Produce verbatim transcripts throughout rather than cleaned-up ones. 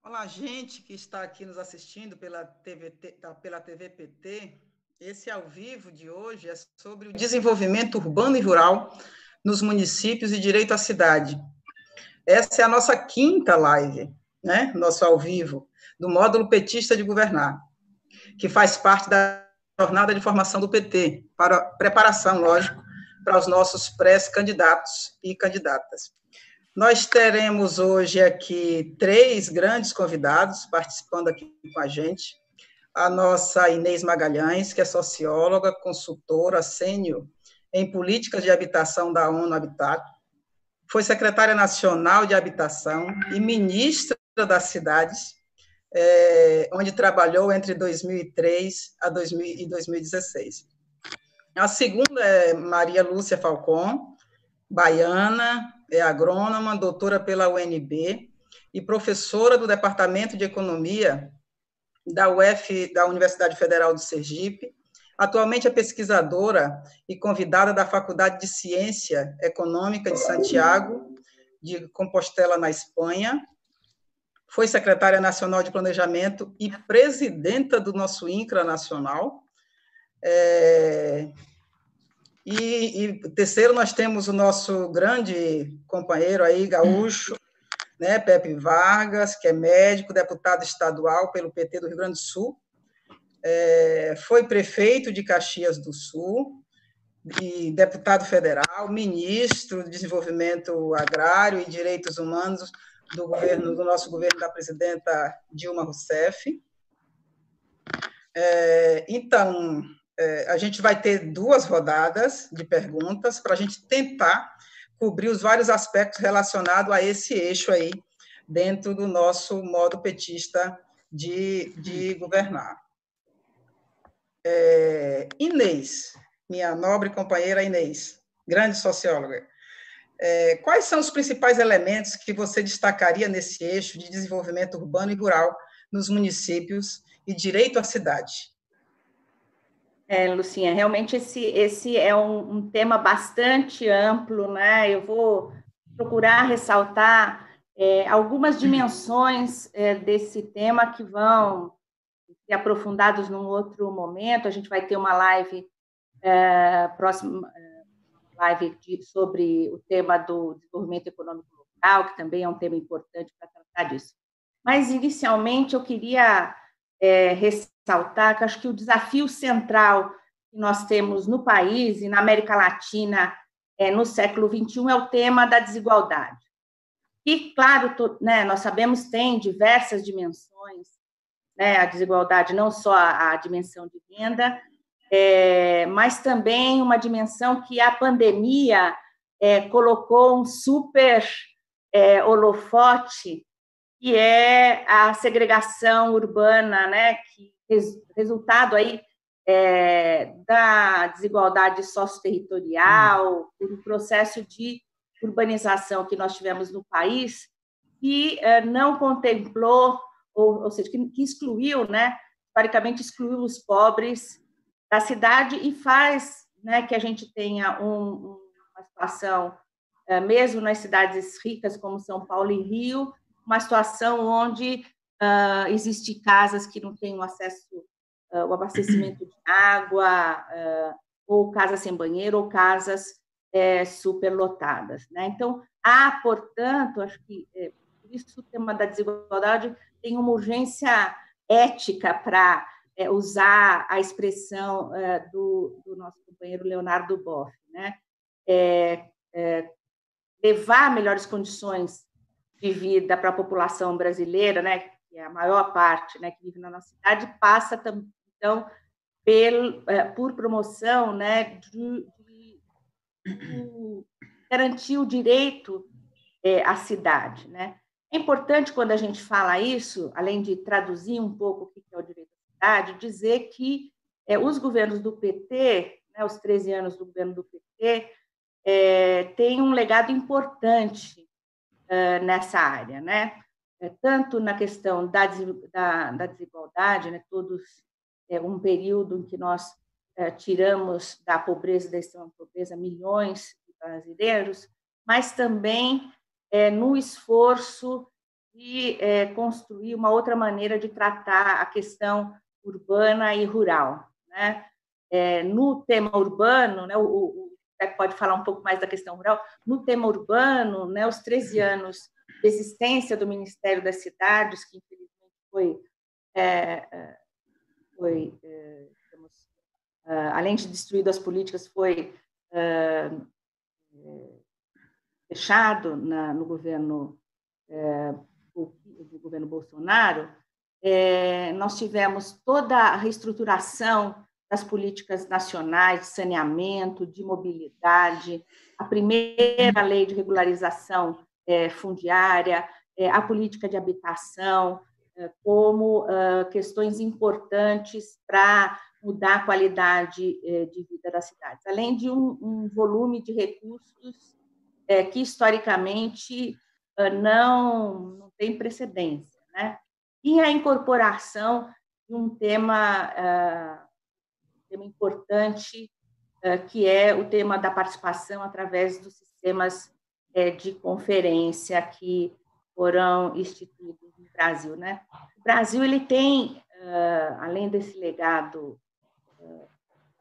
Olá, gente que está aqui nos assistindo pela T V, pela T V P T. Esse ao vivo de hoje é sobre o desenvolvimento urbano e rural nos municípios e direito à cidade. Essa é a nossa quinta live, né? Nosso ao vivo, do módulo petista de governar, que faz parte da jornada de formação do P T, para preparação, lógico, para os nossos pré-candidatos e candidatas. Nós teremos hoje aqui três grandes convidados participando aqui com a gente. A nossa Inês Magalhães, que é socióloga, consultora sênior em políticas de habitação da ONU Habitat, foi secretária nacional de habitação e ministra das cidades, é, onde trabalhou entre dois mil e três a dois mil e dois mil e dezesseis. A segunda é Maria Lúcia Falcon, baiana, é agrônoma, doutora pela U N B e professora do Departamento de Economia da U F, da Universidade Federal do Sergipe. Atualmente é pesquisadora e convidada da Faculdade de Ciência Econômica de Santiago de Compostela, na Espanha. Foi secretária nacional de Planejamento e presidenta do nosso INCRA nacional. É... E, e terceiro, nós temos o nosso grande companheiro aí, gaúcho, né, Pepe Vargas, que é médico, deputado estadual pelo P T do Rio Grande do Sul, é, foi prefeito de Caxias do Sul, e deputado federal, ministro de Desenvolvimento Agrário e Direitos Humanos do governo, do nosso governo da presidenta Dilma Rousseff. É, então, a gente vai ter duas rodadas de perguntas para a gente tentar cobrir os vários aspectos relacionados a esse eixo aí, dentro do nosso modo petista de, de governar. É, Inês, minha nobre companheira Inês, grande socióloga, é, quais são os principais elementos que você destacaria nesse eixo de desenvolvimento urbano e rural nos municípios e direito à cidade? É, Lucinha, realmente esse, esse é um, um tema bastante amplo, né? Eu vou procurar ressaltar é, algumas dimensões é, desse tema que vão ser aprofundados num outro momento. A gente vai ter uma live é, próxima, live de, sobre o tema do desenvolvimento econômico local, que também é um tema importante para tratar disso. Mas, inicialmente, eu queria é, ressaltar que acho que o desafio central que nós temos no país e na América Latina é, no século vinte e um é o tema da desigualdade. E, claro, to, né, nós sabemos que tem diversas dimensões, né, a desigualdade, não só a, a dimensão de renda, é, mas também uma dimensão que a pandemia é, colocou um super é, holofote, que é a segregação urbana, né, que resultado aí é, da desigualdade socioterritorial, por um processo de urbanização que nós tivemos no país, que é, não contemplou, ou, ou seja, que, que excluiu, né, historicamente excluiu os pobres da cidade e faz, né, que a gente tenha um, uma situação, é, mesmo nas cidades ricas como São Paulo e Rio, uma situação onde uh, existem casas que não têm o acesso, uh, o abastecimento de água, uh, ou casas sem banheiro, ou casas é, superlotadas, né? Então, há, portanto, acho que é, por isso o tema da desigualdade tem uma urgência ética para é, usar a expressão é, do, do nosso companheiro Leonardo Boff, né? É, é, levar melhores condições de vida para a população brasileira, né, que é a maior parte, né, que vive na nossa cidade, passa então pelo, por promoção, né, de, de, de garantir o direito é, à cidade, né. É importante quando a gente fala isso, além de traduzir um pouco o que é o direito à cidade, dizer que é, os governos do P T, né, os treze anos do governo do P T, é, têm um legado importante nessa área, né? Tanto na questão da, da, da desigualdade, né? Todos é, um período em que nós é, tiramos da pobreza, da extrema pobreza, milhões de brasileiros, mas também é, no esforço de é, construir uma outra maneira de tratar a questão urbana e rural, né? É, no tema urbano, né, o, o pode falar um pouco mais da questão rural, no tema urbano, né, os treze anos de existência do Ministério das Cidades, que infelizmente foi, é, foi é, digamos, uh, além de destruído as políticas, foi uh, fechado na, no governo é, do governo Bolsonaro, é, nós tivemos toda a reestruturação das políticas nacionais de saneamento, de mobilidade, a primeira lei de regularização é, fundiária, é, a política de habitação, é, como é, questões importantes para mudar a qualidade é, de vida das cidades, além de um, um volume de recursos é, que, historicamente, não, não tem precedência, né? E a incorporação de um tema, uh, tema importante, uh, que é o tema da participação através dos sistemas uh, de conferência que foram instituídos no Brasil, né? O Brasil ele tem, uh, além desse legado, uh,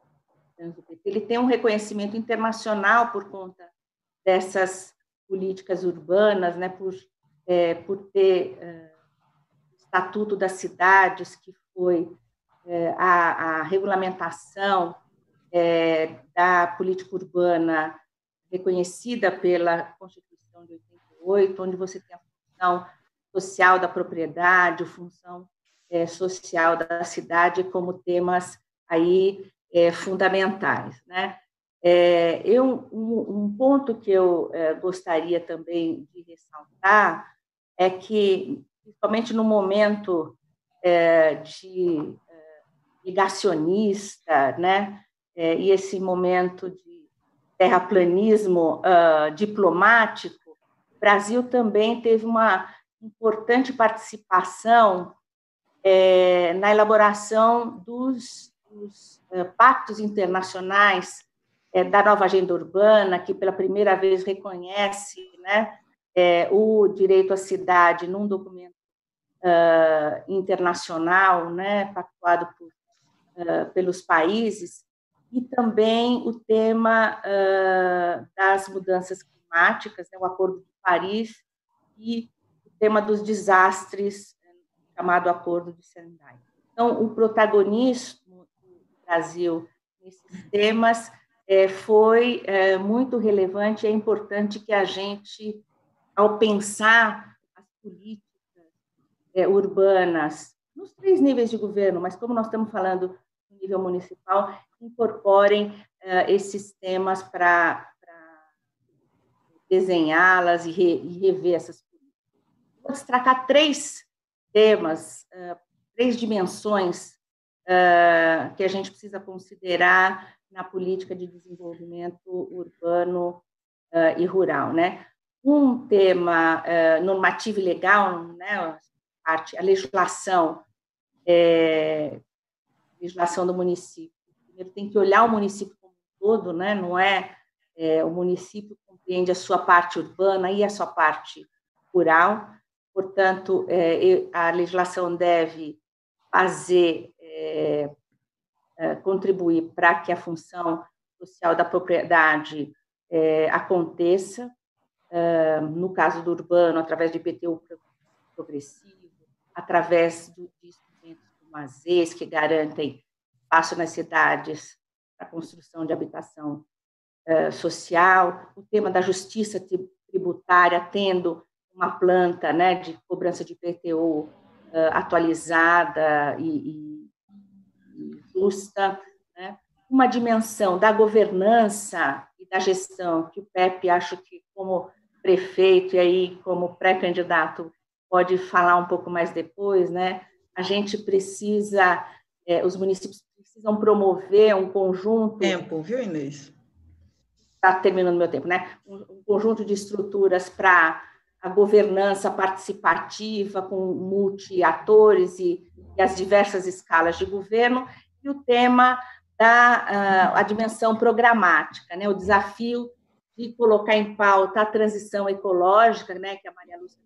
ele tem um reconhecimento internacional por conta dessas políticas urbanas, né, por, é, por ter é, o Estatuto das Cidades, que foi é, a, a regulamentação é, da política urbana reconhecida pela Constituição de oitenta e oito, onde você tem a função social da propriedade, a função é, social da cidade como temas aí é, fundamentais, né? É, eu, um, um ponto que eu é, gostaria também de ressaltar é que, principalmente no momento é, de é, ligacionista, né, é, e esse momento de terraplanismo uh, diplomático, o Brasil também teve uma importante participação é, na elaboração dos, dos uh, pactos internacionais é, da nova agenda urbana, que pela primeira vez reconhece, né, é, o direito à cidade num documento uh, internacional, né, pactuado por, uh, pelos países, e também o tema uh, das mudanças climáticas, né, o Acordo de Paris, e o tema dos desastres, chamado Acordo de Sendai. Então, o protagonismo do Brasil nesses temas é, foi é, muito relevante. É importante que a gente, ao pensar as políticas é, urbanas, nos três níveis de governo, mas como nós estamos falando no nível municipal, incorporem é, esses temas para desenhá-las e, re, e rever essas políticas. Vou destacar três temas, uh, três dimensões uh, que a gente precisa considerar na política de desenvolvimento urbano uh, e rural, né? Um tema uh, normativo e legal, né? A, parte, a legislação, é, legislação do município. Primeiro tem que olhar o município como um todo, né? Não é, é o município compreende a sua parte urbana e a sua parte rural. Portanto, a legislação deve fazer, é, contribuir para que a função social da propriedade é, aconteça, é, no caso do urbano, através de I P T U progressivo, através de instrumentos como as E S, que garantem espaço nas cidades para a construção de habitação é, social, o tema da justiça tributária, tendo uma planta, né, de cobrança de I P T U uh, atualizada e, e, e justa, né? Uma dimensão da governança e da gestão, que o Pepe, acho que como prefeito e aí como pré-candidato pode falar um pouco mais depois, né? A gente precisa, eh, os municípios precisam promover um conjunto... Tempo, viu, Inês? Está terminando meu tempo, né? Um, um conjunto de estruturas para a governança participativa com multi-atores e, e as diversas escalas de governo, e o tema da uh, a dimensão programática, né? O desafio de colocar em pauta a transição ecológica, né? Que a Maria Lúcia deve falar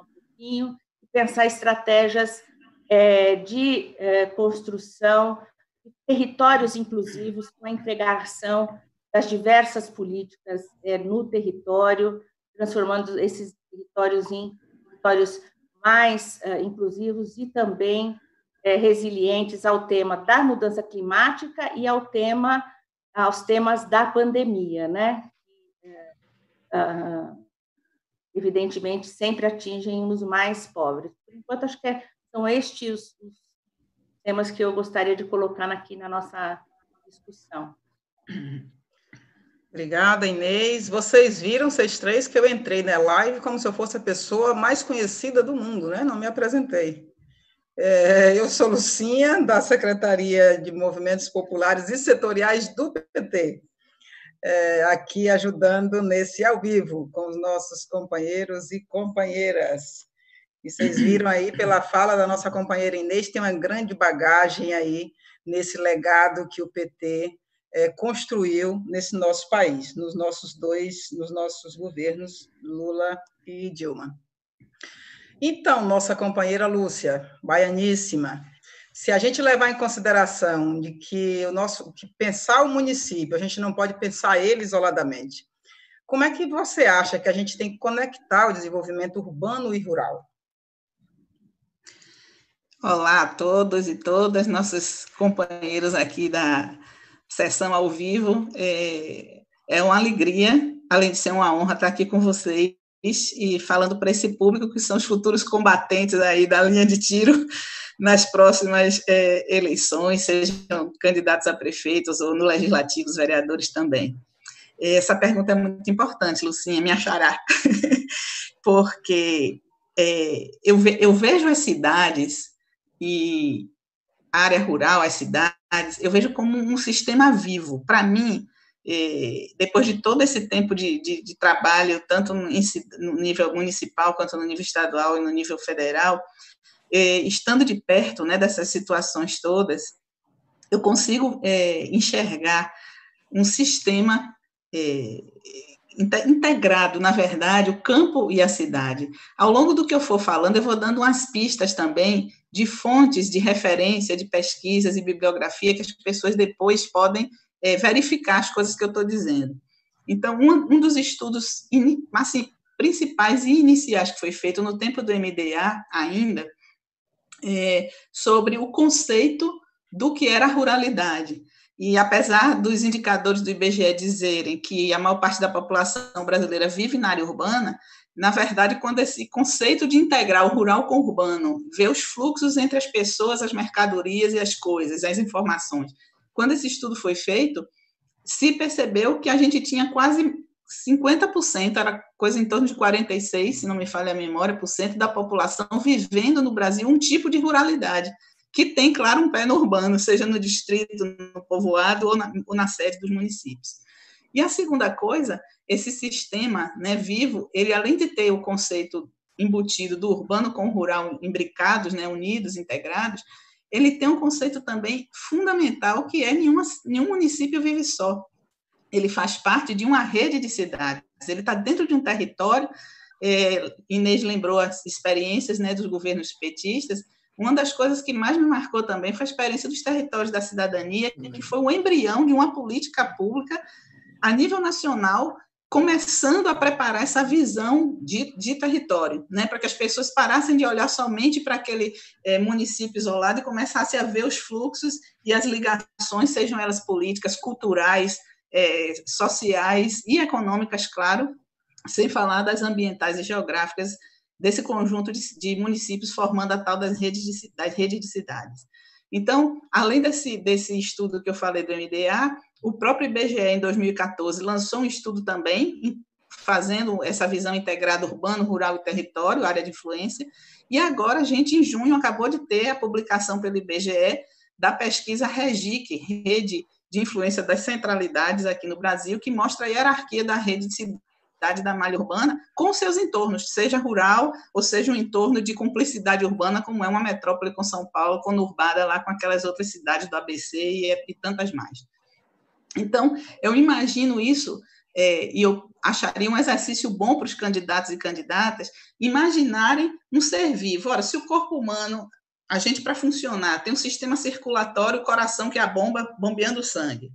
um pouquinho, e pensar estratégias é, de é, construção de territórios inclusivos, com a integração das diversas políticas é, no território, transformando esses territórios em territórios mais é, inclusivos e também é, resilientes ao tema da mudança climática e ao tema, aos temas da pandemia, né? É, ah, evidentemente, sempre atingem os mais pobres. Por enquanto, acho que é, são estes os, os temas que eu gostaria de colocar aqui na nossa discussão. Obrigada, Inês. Vocês viram, vocês três, que eu entrei na live como se eu fosse a pessoa mais conhecida do mundo, né? Não me apresentei. É, eu sou Lucinha, da Secretaria de Movimentos Populares e Setoriais do P T, é, aqui ajudando nesse ao vivo com os nossos companheiros e companheiras. E vocês viram aí pela fala da nossa companheira Inês, tem uma grande bagagem aí nesse legado que o P T é, construiu nesse nosso país, nos nossos dois, nos nossos governos, Lula e Dilma. Então, nossa companheira Lúcia, baianíssima, se a gente levar em consideração de que o nosso, que pensar o município, a gente não pode pensar ele isoladamente. Como é que você acha que a gente tem que conectar o desenvolvimento urbano e rural? Olá a todos e todas, nossos companheiros aqui da sessão ao vivo. É, é uma alegria, além de ser uma honra estar aqui com vocês e falando para esse público que são os futuros combatentes aí da linha de tiro nas próximas é, eleições, sejam candidatos a prefeitos ou no legislativo, os vereadores também. Essa pergunta é muito importante, Lucinha, me achará, porque é, eu, ve, eu vejo as cidades e a área rural, as cidades, eu vejo como um sistema vivo. Para mim, depois de todo esse tempo de, de, de trabalho, tanto no, no nível municipal, quanto no nível estadual e no nível federal, eh, estando de perto, né, dessas situações todas, eu consigo eh, enxergar um sistema eh, integrado, na verdade, o campo e a cidade. Ao longo do que eu for falando, eu vou dando umas pistas também de fontes de referência, de pesquisas e bibliografia que as pessoas depois podem É, verificar as coisas que eu estou dizendo. Então, um, um dos estudos assim, principais e iniciais que foi feito no tempo do M D A ainda, é, sobre o conceito do que era a ruralidade. E apesar dos indicadores do I B G E dizerem que a maior parte da população brasileira vive na área urbana, na verdade, quando esse conceito de integrar o rural com o urbano, ver os fluxos entre as pessoas, as mercadorias e as coisas, as informações, quando esse estudo foi feito, se percebeu que a gente tinha quase cinquenta por cento, era coisa em torno de quarenta e seis por cento, se não me falha a memória, por cento da população vivendo no Brasil um tipo de ruralidade, que tem, claro, um pé no urbano, seja no distrito, no povoado ou na, ou na sede dos municípios. E a segunda coisa, esse sistema, né, vivo, ele além de ter o conceito embutido do urbano com o rural imbricados, né, unidos, integrados, ele tem um conceito também fundamental, que é nenhuma, nenhum município vive só. Ele faz parte de uma rede de cidades, ele está dentro de um território. É, Inês lembrou as experiências, né, dos governos petistas. Uma das coisas que mais me marcou também foi a experiência dos territórios da cidadania, que foi o embrião de uma política pública a nível nacional, começando a preparar essa visão de, de território, né, para que as pessoas parassem de olhar somente para aquele é, município isolado e começassem a ver os fluxos e as ligações, sejam elas políticas, culturais, é, sociais e econômicas, claro, sem falar das ambientais e geográficas desse conjunto de, de municípios formando a tal das redes de, das redes de cidades. Então, além desse, desse estudo que eu falei do M D A, o próprio I B G E, em dois mil e quatorze, lançou um estudo também, fazendo essa visão integrada urbano, rural e território, área de influência, e agora a gente, em junho, acabou de ter a publicação pelo I B G E da pesquisa REGIC, Rede de Influência das Centralidades aqui no Brasil, que mostra a hierarquia da rede de cidade da malha urbana com seus entornos, seja rural ou seja um entorno de cumplicidade urbana, como é uma metrópole com São Paulo, conurbada lá com aquelas outras cidades do A B C e, e tantas mais. Então, eu imagino isso é, e eu acharia um exercício bom para os candidatos e candidatas imaginarem um ser vivo. Ora, se o corpo humano, a gente para funcionar, tem um sistema circulatório, o coração que é a bomba bombeando o sangue,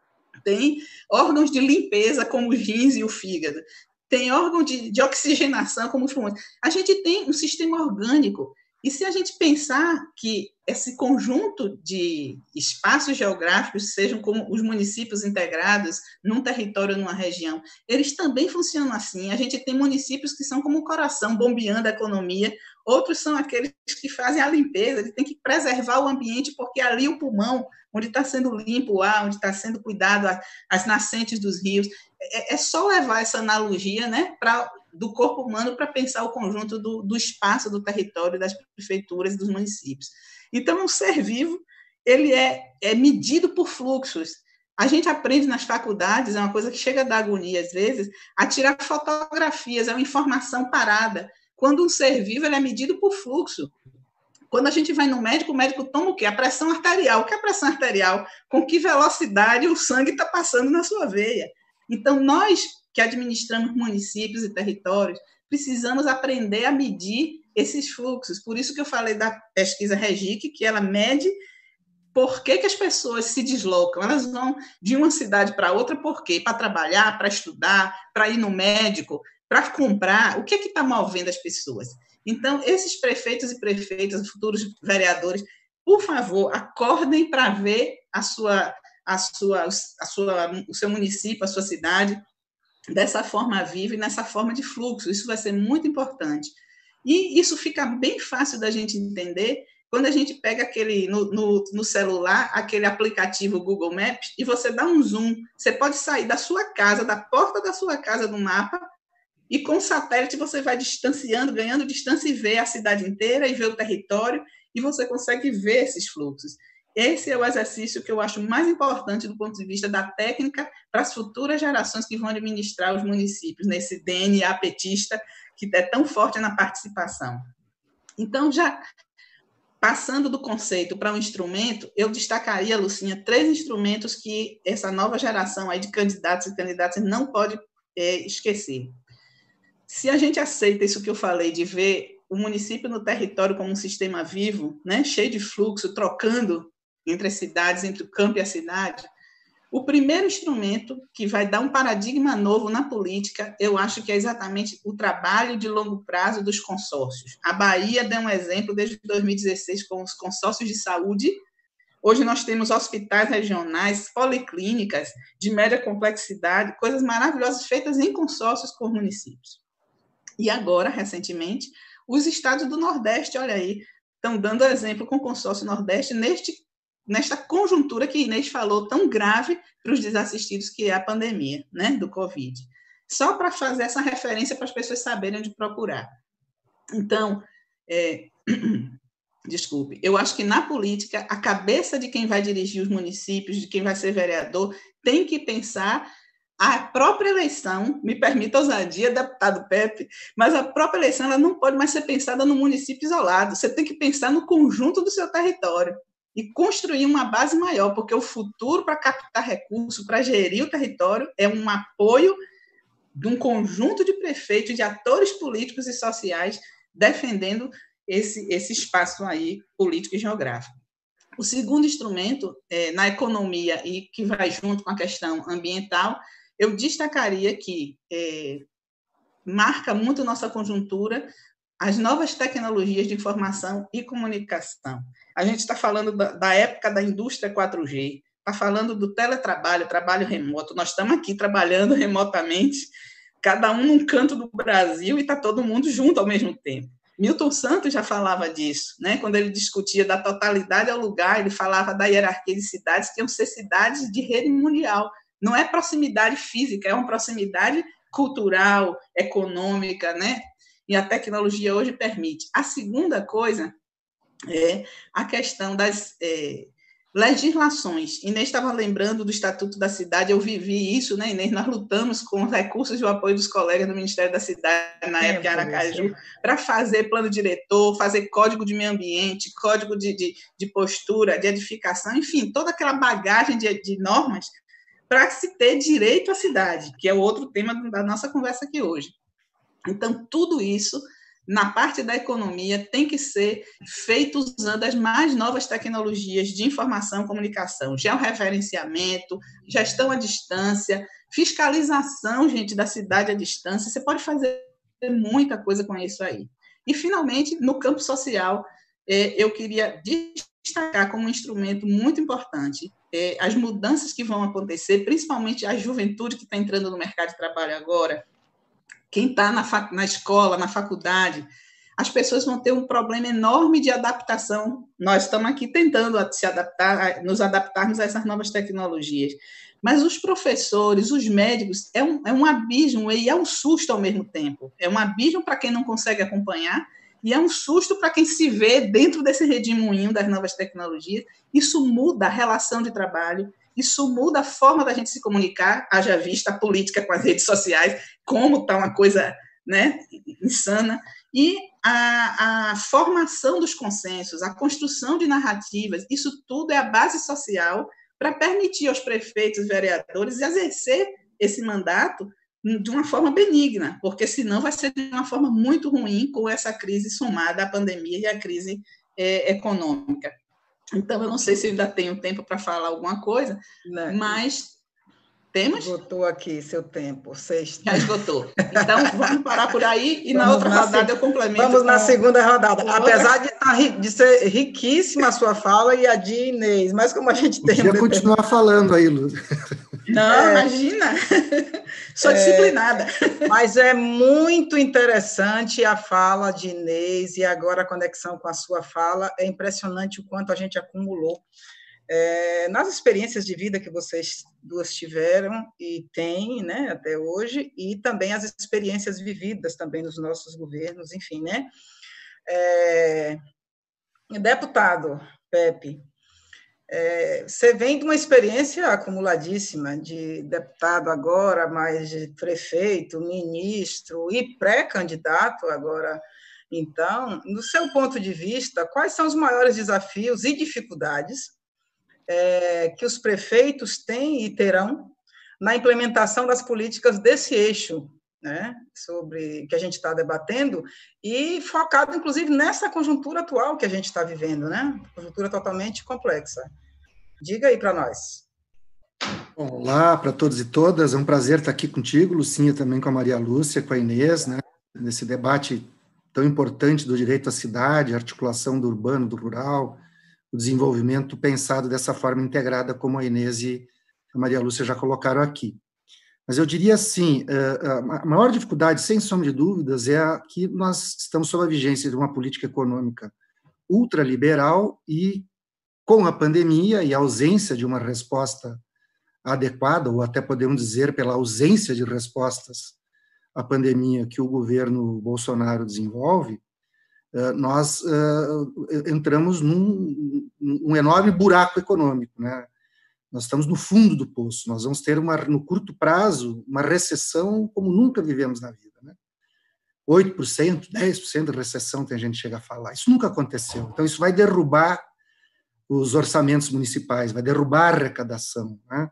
tem órgãos de limpeza como os rins e o fígado, tem órgão de, de oxigenação como os pulmões, a gente tem um sistema orgânico. E se a gente pensar que esse conjunto de espaços geográficos, sejam como os municípios integrados num território, numa região, eles também funcionam assim. A gente tem municípios que são como o coração, bombeando a economia, outros são aqueles que fazem a limpeza, eles têm que preservar o ambiente, porque ali o pulmão, onde está sendo limpo o ar, onde está sendo cuidado as nascentes dos rios, é, é só levar essa analogia, né, para do corpo humano para pensar o conjunto do, do espaço, do território, das prefeituras e dos municípios. Então, um ser vivo, ele é, é medido por fluxos. A gente aprende nas faculdades, é uma coisa que chega a dar agonia às vezes, a tirar fotografias, é uma informação parada. Quando um ser vivo, ele é medido por fluxo. Quando a gente vai no médico, o médico toma o quê? A pressão arterial. O que é a pressão arterial? Com que velocidade o sangue está passando na sua veia. Então, nós que administramos municípios e territórios, precisamos aprender a medir esses fluxos. Por isso que eu falei da pesquisa REGIC, que ela mede por que, que as pessoas se deslocam. Elas vão de uma cidade para outra, por quê? Para trabalhar, para estudar, para ir no médico, para comprar. O que é que está movendo as pessoas? Então, esses prefeitos e prefeitas, futuros vereadores, por favor, acordem para ver a sua, a sua, a sua, o seu município, a sua cidade, dessa forma viva e nessa forma de fluxo. Isso vai ser muito importante. E isso fica bem fácil da gente entender quando a gente pega aquele, no, no, no celular, aquele aplicativo Google Maps, e você dá um zoom. Você pode sair da sua casa, da porta da sua casa no mapa, e com o satélite você vai distanciando, ganhando distância e ver a cidade inteira, e ver o território, e você consegue ver esses fluxos. Esse é o exercício que eu acho mais importante do ponto de vista da técnica para as futuras gerações que vão administrar os municípios, nesse D N A petista que é tão forte na participação. Então, já passando do conceito para um instrumento, eu destacaria, Lucinha, três instrumentos que essa nova geração aí de candidatos e candidatas não pode é, esquecer. Se a gente aceita isso que eu falei, de ver o município no território como um sistema vivo, né, cheio de fluxo, trocando entre as cidades, entre o campo e a cidade, o primeiro instrumento que vai dar um paradigma novo na política, eu acho que é exatamente o trabalho de longo prazo dos consórcios. A Bahia deu um exemplo desde dois mil e dezesseis com os consórcios de saúde. Hoje nós temos hospitais regionais, policlínicas de média complexidade, coisas maravilhosas feitas em consórcios por municípios. E agora, recentemente, os estados do Nordeste, olha aí, estão dando exemplo com o consórcio Nordeste neste nesta conjuntura que Inês falou, tão grave para os desassistidos, que é a pandemia, né, do Covid. Só para fazer essa referência para as pessoas saberem onde procurar. Então, é, desculpe, eu acho que na política, a cabeça de quem vai dirigir os municípios, de quem vai ser vereador, tem que pensar a própria eleição, me permita a ousadia, deputado Pepe, mas a própria eleição ela não pode mais ser pensada no município isolado, você tem que pensar no conjunto do seu território e construir uma base maior, porque o futuro para captar recursos, para gerir o território, é um apoio de um conjunto de prefeitos, de atores políticos e sociais, defendendo esse, esse espaço aí político e geográfico. O segundo instrumento, é, na economia, e que vai junto com a questão ambiental, eu destacaria que é, marca muito nossa conjuntura as novas tecnologias de informação e comunicação. A gente está falando da, da época da indústria quatro G, está falando do teletrabalho, trabalho remoto. Nós estamos aqui trabalhando remotamente, cada um num canto do Brasil, e está todo mundo junto ao mesmo tempo. Milton Santos já falava disso, né? Quando ele discutia da totalidade ao lugar, ele falava da hierarquia de cidades, que iam ser cidades de rede mundial. Não é proximidade física, é uma proximidade cultural, econômica, né? E a tecnologia hoje permite. A segunda coisa é a questão das é, legislações. Inês estava lembrando do Estatuto da Cidade, eu vivi isso, né, Inês? Nós lutamos com os recursos e o apoio dos colegas do Ministério da Cidade, na é, época, em Aracaju, para fazer plano diretor, fazer código de meio ambiente, código de, de, de postura, de edificação, enfim, toda aquela bagagem de, de normas para se ter direito à cidade, que é o outro tema da nossa conversa aqui hoje. Então, tudo isso, na parte da economia, tem que ser feito usando as mais novas tecnologias de informação e comunicação, georreferenciamento, gestão à distância, fiscalização, gente, da cidade à distância. Você pode fazer muita coisa com isso aí. E, finalmente, no campo social, eu queria destacar como um instrumento muito importante as mudanças que vão acontecer, principalmente a juventude que está entrando no mercado de trabalho agora. Quem está na, na escola, na faculdade, as pessoas vão ter um problema enorme de adaptação. Nós estamos aqui tentando se adaptar, nos adaptarmos a essas novas tecnologias. Mas os professores, os médicos, é um, é um abismo e é um susto ao mesmo tempo. É um abismo para quem não consegue acompanhar e é um susto para quem se vê dentro desse redemoinho das novas tecnologias. Isso muda a relação de trabalho, isso muda a forma da gente se comunicar, haja vista a política com as redes sociais, como está uma coisa, né, insana, e a, a formação dos consensos, a construção de narrativas, isso tudo é a base social para permitir aos prefeitos e vereadores exercer esse mandato de uma forma benigna, porque senão vai ser de uma forma muito ruim com essa crise somada à pandemia e à crise é, econômica. Então, eu não sei se eu ainda tenho tempo para falar alguma coisa, não, mas temos? Esgotou aqui seu tempo. Vocês... Já esgotou. Então, vamos parar por aí e vamos na outra na rodada se... eu complemento. Vamos com... na segunda rodada. Apesar de, tá, de ser riquíssima a sua fala e a de Inês, mas como a gente tem... Podia um continuar falando aí, Luz. Não, é... imagina. Sou é... disciplinada. Mas é muito interessante a fala de Inês e agora a conexão com a sua fala. É impressionante o quanto a gente acumulou É, nas experiências de vida que vocês duas tiveram e têm, né, até hoje, e também as experiências vividas também nos nossos governos, enfim, né? É, deputado Pepe, é, você vem de uma experiência acumuladíssima de deputado agora, mais de prefeito, ministro e pré-candidato agora. Então, no seu ponto de vista, quais são os maiores desafios e dificuldades É, que os prefeitos têm e terão na implementação das políticas desse eixo, né, sobre que a gente está debatendo, e focado, inclusive, nessa conjuntura atual que a gente está vivendo, né, conjuntura totalmente complexa. Diga aí para nós. Olá para todos e todas, é um prazer estar aqui contigo, Lucinha, também com a Maria Lúcia, com a Inês, né, nesse debate tão importante do direito à cidade, a articulação do urbano, do rural, o desenvolvimento pensado dessa forma integrada, como a Inês e a Maria Lúcia já colocaram aqui. Mas eu diria assim, a maior dificuldade, sem sombra de dúvidas, é que nós estamos sob a vigência de uma política econômica ultraliberal e, com a pandemia e a ausência de uma resposta adequada, ou até podemos dizer pela ausência de respostas à pandemia que o governo Bolsonaro desenvolve, nós uh, entramos num um enorme buraco econômico, né? Nós estamos no fundo do poço, nós vamos ter, uma, no curto prazo, uma recessão como nunca vivemos na vida, né? oito por cento, dez por cento de recessão, tem gente que chega a falar. Isso nunca aconteceu. Então, isso vai derrubar os orçamentos municipais, vai derrubar a arrecadação, né?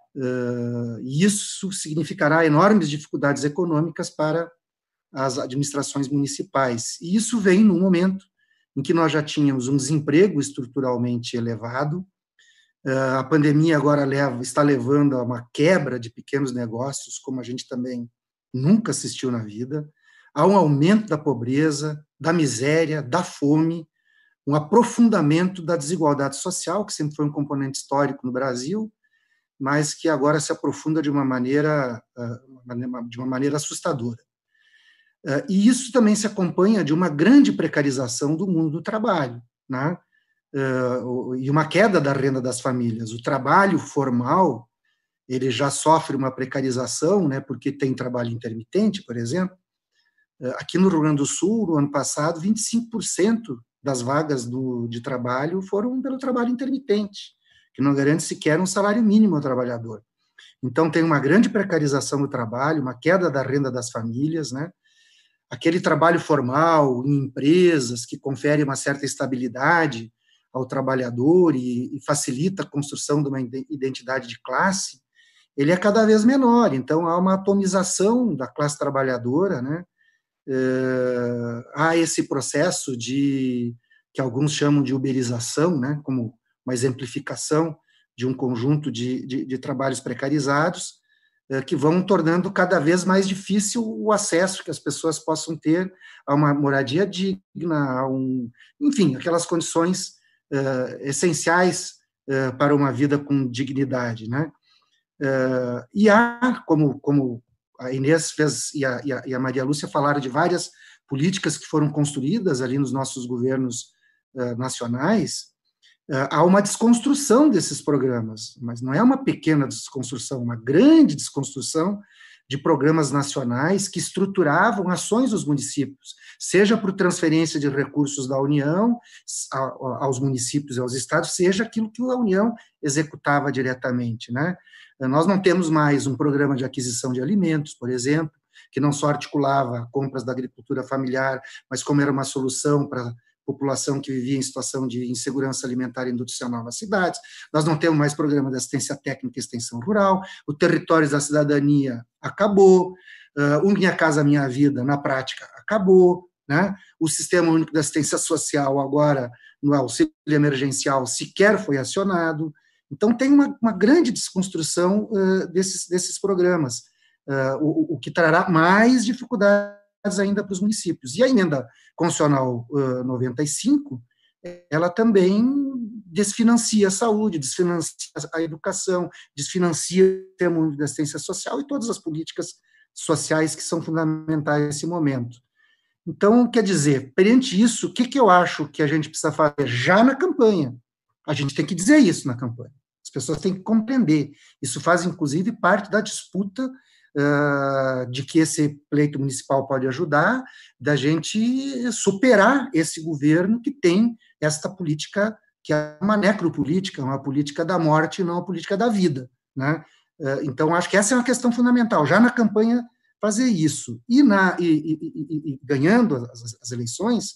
Uh, e isso significará enormes dificuldades econômicas para as administrações municipais. E isso vem num momento em que nós já tínhamos um desemprego estruturalmente elevado, a pandemia agora leva, está levando a uma quebra de pequenos negócios, como a gente também nunca assistiu na vida, há um aumento da pobreza, da miséria, da fome, um aprofundamento da desigualdade social, que sempre foi um componente histórico no Brasil, mas que agora se aprofunda de uma maneira, de uma maneira assustadora. Uh, e isso também se acompanha de uma grande precarização do mundo do trabalho, né? Uh, e uma queda da renda das famílias. O trabalho formal, ele já sofre uma precarização, né, porque tem trabalho intermitente, por exemplo. Uh, aqui no Rio Grande do Sul, no ano passado, vinte e cinco por cento das vagas do, de trabalho foram pelo trabalho intermitente, que não garante sequer um salário mínimo ao trabalhador. Então, tem uma grande precarização do trabalho, uma queda da renda das famílias, né? Aquele trabalho formal em empresas que confere uma certa estabilidade ao trabalhador e, e facilita a construção de uma identidade de classe, ele é cada vez menor, então há uma atomização da classe trabalhadora, né? É, há esse processo de, que alguns chamam de uberização, né? Como uma exemplificação de um conjunto de, de, de trabalhos precarizados, é, que vão tornando cada vez mais difícil o acesso que as pessoas possam ter a uma moradia digna, a um, enfim, aquelas condições é, essenciais é, para uma vida com dignidade, né? É, e há, como, como a Inês fez e a, e, a, e a Maria Lúcia falaram de várias políticas que foram construídas ali nos nossos governos uh, nacionais, uh, há uma desconstrução desses programas, mas não é uma pequena desconstrução, uma grande desconstrução de programas nacionais que estruturavam ações dos municípios, seja por transferência de recursos da União aos municípios e aos estados, seja aquilo que a União executava diretamente, né? Nós não temos mais um programa de aquisição de alimentos, por exemplo, que não só articulava compras da agricultura familiar, mas como era uma solução para a população que vivia em situação de insegurança alimentar e nutricional nas cidades. Nós não temos mais programa de assistência técnica e extensão rural, o Territórios da Cidadania acabou, uh, o Minha Casa Minha Vida, na prática, acabou, né? O Sistema Único de Assistência Social, agora, no auxílio emergencial, sequer foi acionado. Então, tem uma, uma grande desconstrução uh, desses, desses programas, uh, o, o que trará mais dificuldades ainda para os municípios. E a emenda constitucional uh, noventa e cinco, ela também desfinancia a saúde, desfinancia a educação, desfinancia o Sistema Único de Assistência Social e todas as políticas sociais que são fundamentais nesse momento. Então, quer dizer, perante isso, o que, que eu acho que a gente precisa fazer já na campanha? A gente tem que dizer isso na campanha. As pessoas têm que compreender. Isso faz, inclusive, parte da disputa uh, de que esse pleito municipal pode ajudar, da gente superar esse governo que tem esta política, que é uma necropolítica, uma política da morte e não uma política da vida, né? Uh, então, acho que essa é uma questão fundamental. Já na campanha, fazer isso. E, na, e, e, e, e ganhando as, as eleições,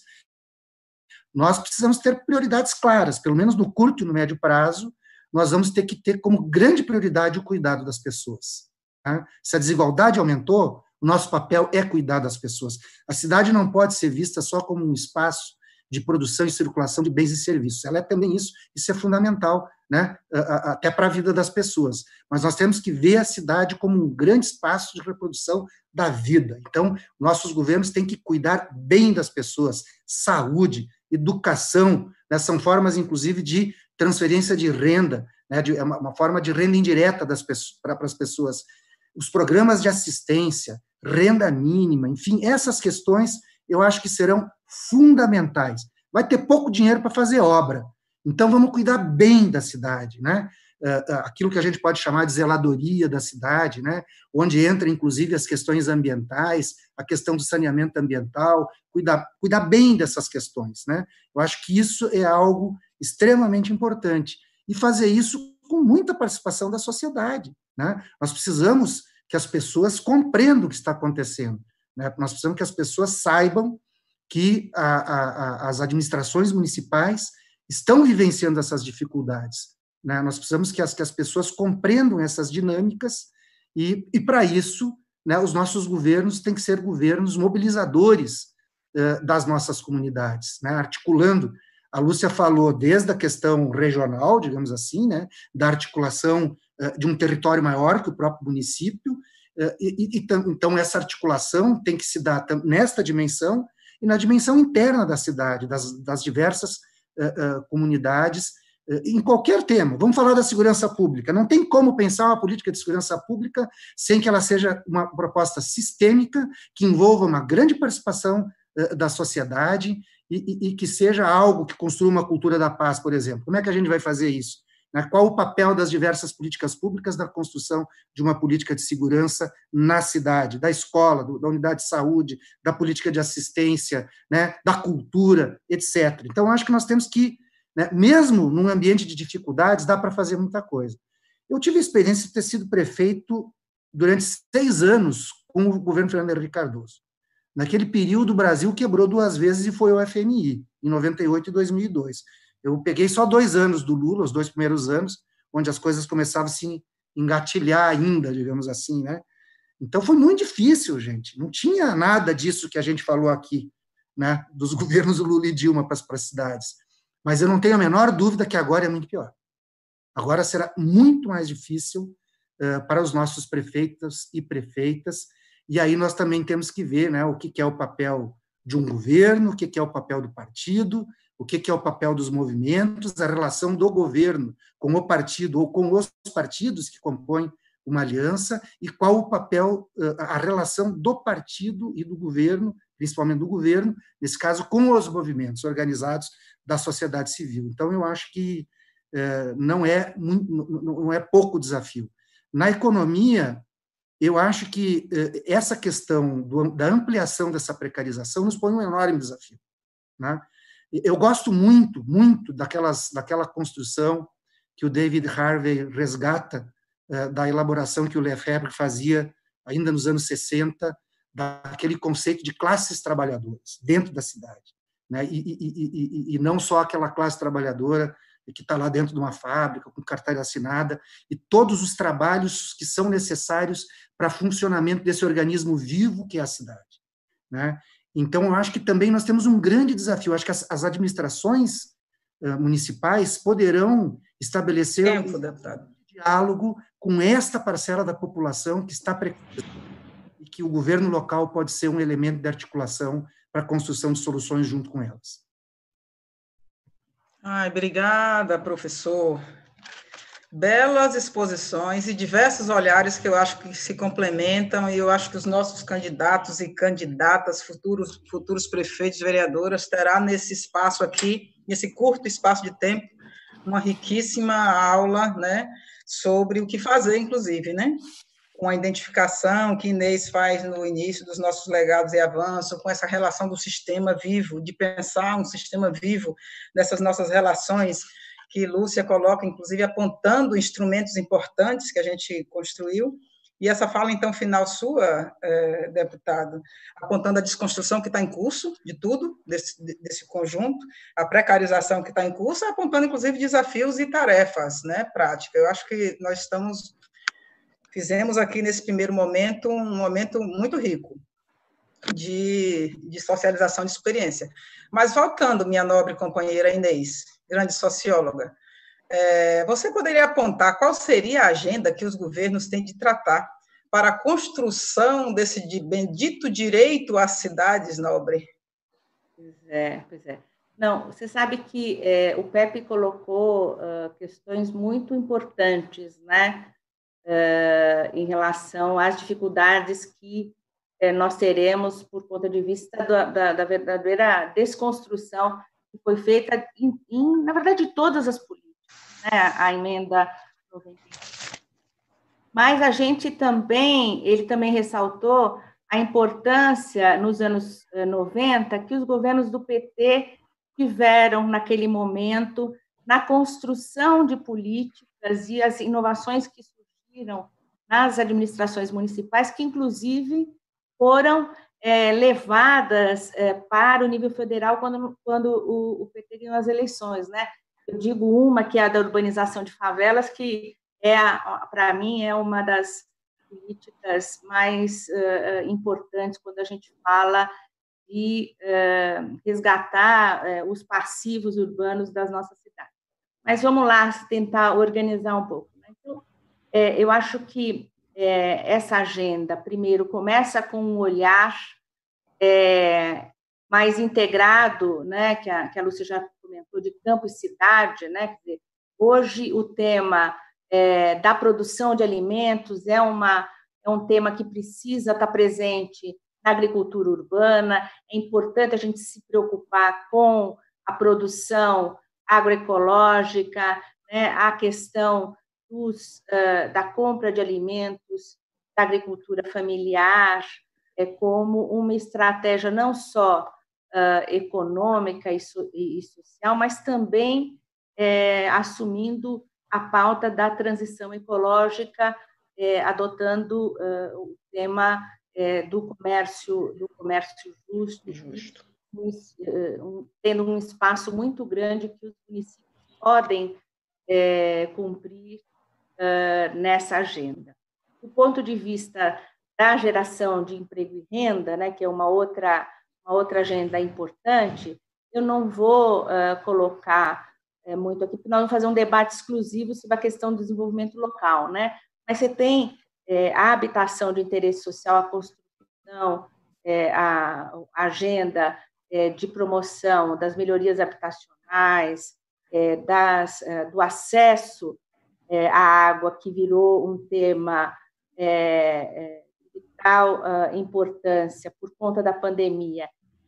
nós precisamos ter prioridades claras, pelo menos no curto e no médio prazo, nós vamos ter que ter como grande prioridade o cuidado das pessoas. Tá? Se a desigualdade aumentou, o nosso papel é cuidar das pessoas. A cidade não pode ser vista só como um espaço de produção e circulação de bens e serviços. Ela é também isso, isso é fundamental, né? Até para a vida das pessoas. Mas nós temos que ver a cidade como um grande espaço de reprodução da vida. Então, nossos governos têm que cuidar bem das pessoas, saúde, educação, né, são formas, inclusive, de transferência de renda, né, de, é uma, uma forma de renda indireta das pessoas, para as pessoas. Os programas de assistência, renda mínima, enfim, essas questões eu acho que serão fundamentais. Vai ter pouco dinheiro para fazer obra, então vamos cuidar bem da cidade, né? Aquilo que a gente pode chamar de zeladoria da cidade, né? Onde entra, inclusive, as questões ambientais, a questão do saneamento ambiental, cuidar, cuidar bem dessas questões, né? Eu acho que isso é algo extremamente importante, e fazer isso com muita participação da sociedade, né? Nós precisamos que as pessoas compreendam o que está acontecendo, né? Nós precisamos que as pessoas saibam que a, a, a, as administrações municipais estão vivenciando essas dificuldades, né? Nós precisamos que as, que as pessoas compreendam essas dinâmicas, e, e para isso, né, os nossos governos têm que ser governos mobilizadores uh, das nossas comunidades, né, articulando. A Lúcia falou desde a questão regional, digamos assim, né, da articulação uh, de um território maior que o próprio município, uh, e, e então essa articulação tem que se dar nesta dimensão e na dimensão interna da cidade, das, das diversas uh, uh, comunidades, em qualquer tema. Vamos falar da segurança pública. Não tem como pensar uma política de segurança pública sem que ela seja uma proposta sistêmica, que envolva uma grande participação uh, da sociedade e, e, e que seja algo que construa uma cultura da paz, por exemplo. Como é que a gente vai fazer isso? Né? Qual o papel das diversas políticas públicas na construção de uma política de segurança na cidade, da escola, do, da unidade de saúde, da política de assistência, né? Da cultura, etcétera. Então, acho que nós temos que, né, mesmo num ambiente de dificuldades, dá para fazer muita coisa. Eu tive a experiência de ter sido prefeito durante seis anos com o governo Fernando Henrique Cardoso. Naquele período, o Brasil quebrou duas vezes e foi ao F M I, em noventa e oito e dois mil e dois. Eu peguei só dois anos do Lula, os dois primeiros anos, onde as coisas começavam a se engatilhar ainda, digamos assim, né? Então, foi muito difícil, gente. Não tinha nada disso que a gente falou aqui, né, dos governos do Lula e Dilma para as cidades. Mas eu não tenho a menor dúvida que agora é muito pior. Agora será muito mais difícil uh, para os nossos prefeitos e prefeitas, e aí nós também temos que ver, né, o que, que é o papel de um governo, o que, que é o papel do partido, o que, que é o papel dos movimentos, a relação do governo com o partido ou com os partidos que compõem uma aliança, e qual o papel, a relação do partido e do governo, principalmente do governo, nesse caso, com os movimentos organizados da sociedade civil. Então, eu acho que não é, não é pouco desafio. Na economia, eu acho que essa questão da ampliação dessa precarização nos põe um enorme desafio, né? Eu gosto muito, muito daquelas, daquela construção que o David Harvey resgata da elaboração que o Lefebvre fazia ainda nos anos sessenta, daquele conceito de classes trabalhadoras dentro da cidade, né? e, e, e, e não só aquela classe trabalhadora que está lá dentro de uma fábrica, com carteira assinada, e todos os trabalhos que são necessários para funcionamento desse organismo vivo que é a cidade, né? Então, eu acho que também nós temos um grande desafio. Eu acho que as, as administrações uh, municipais poderão estabelecer Tempo, um deputado. diálogo com esta parcela da população que está precarizada, e que o governo local pode ser um elemento de articulação para a construção de soluções junto com elas. Ai, obrigada, professor. Belas exposições e diversos olhares que eu acho que se complementam, e eu acho que os nossos candidatos e candidatas, futuros, futuros prefeitos e vereadoras, terá nesse espaço aqui, nesse curto espaço de tempo, uma riquíssima aula, né, sobre o que fazer, inclusive, né, com a identificação que Inês faz no início dos nossos legados e avanços, com essa relação do sistema vivo, de pensar um sistema vivo dessas nossas relações, que Lúcia coloca, inclusive, apontando instrumentos importantes que a gente construiu, e essa fala, então, final sua, é, deputado, apontando a desconstrução que está em curso de tudo, desse, desse conjunto, a precarização que está em curso, apontando, inclusive, desafios e tarefas, né, práticas. Eu acho que nós estamos, fizemos aqui, nesse primeiro momento, um momento muito rico de, de socialização de experiência. Mas, voltando, minha nobre companheira Inês, grande socióloga, é, você poderia apontar qual seria a agenda que os governos têm de tratar para a construção desse de bendito direito às cidades, nobre? Pois é, pois é. Não, você sabe que é, o Pepe colocou uh, questões muito importantes, né, uh, em relação às dificuldades que uh, nós teremos por conta de vista da, da, da verdadeira desconstrução que foi feita, em, em, na verdade, todas as políticas, né, a emenda noventa e cinco. Mas a gente também, ele também ressaltou a importância, nos anos noventa, que os governos do P T tiveram, naquele momento, na construção de políticas e as inovações que surgiram nas administrações municipais, que, inclusive, foram É, levadas é, para o nível federal quando, quando o, o P T ganhou as eleições, né? Eu digo uma, que é a da urbanização de favelas, que, é para mim, é uma das políticas mais uh, importantes quando a gente fala de uh, resgatar uh, os passivos urbanos das nossas cidades. Mas vamos lá tentar organizar um pouco, né? Então, é, eu acho que É, essa agenda, primeiro, começa com um olhar é, mais integrado, né, que a, que a Lúcia já comentou, de campo e cidade, né? Quer dizer, hoje o tema é, da produção de alimentos é, uma, é um tema que precisa estar presente na agricultura urbana, é importante a gente se preocupar com a produção agroecológica, né, a questão Dos, uh, da compra de alimentos, da agricultura familiar, é, como uma estratégia não só uh, econômica e, so, e, social, mas também é, assumindo a pauta da transição ecológica, é, adotando uh, o tema é, do comércio, do comércio justo, justo. Um, um, tendo um espaço muito grande que os municípios podem é, cumprir uh, nessa agenda. Do ponto de vista da geração de emprego e renda, né, que é uma outra, uma outra agenda importante, eu não vou uh, colocar uh, muito aqui, porque nós vamos fazer um debate exclusivo sobre a questão do desenvolvimento local, né? Mas você tem uh, a habitação de interesse social, a construção, uh, a, a agenda uh, de promoção das melhorias habitacionais, uh, das, uh, do acesso uh, à água, que virou um tema uh, de tal uh, importância por conta da pandemia,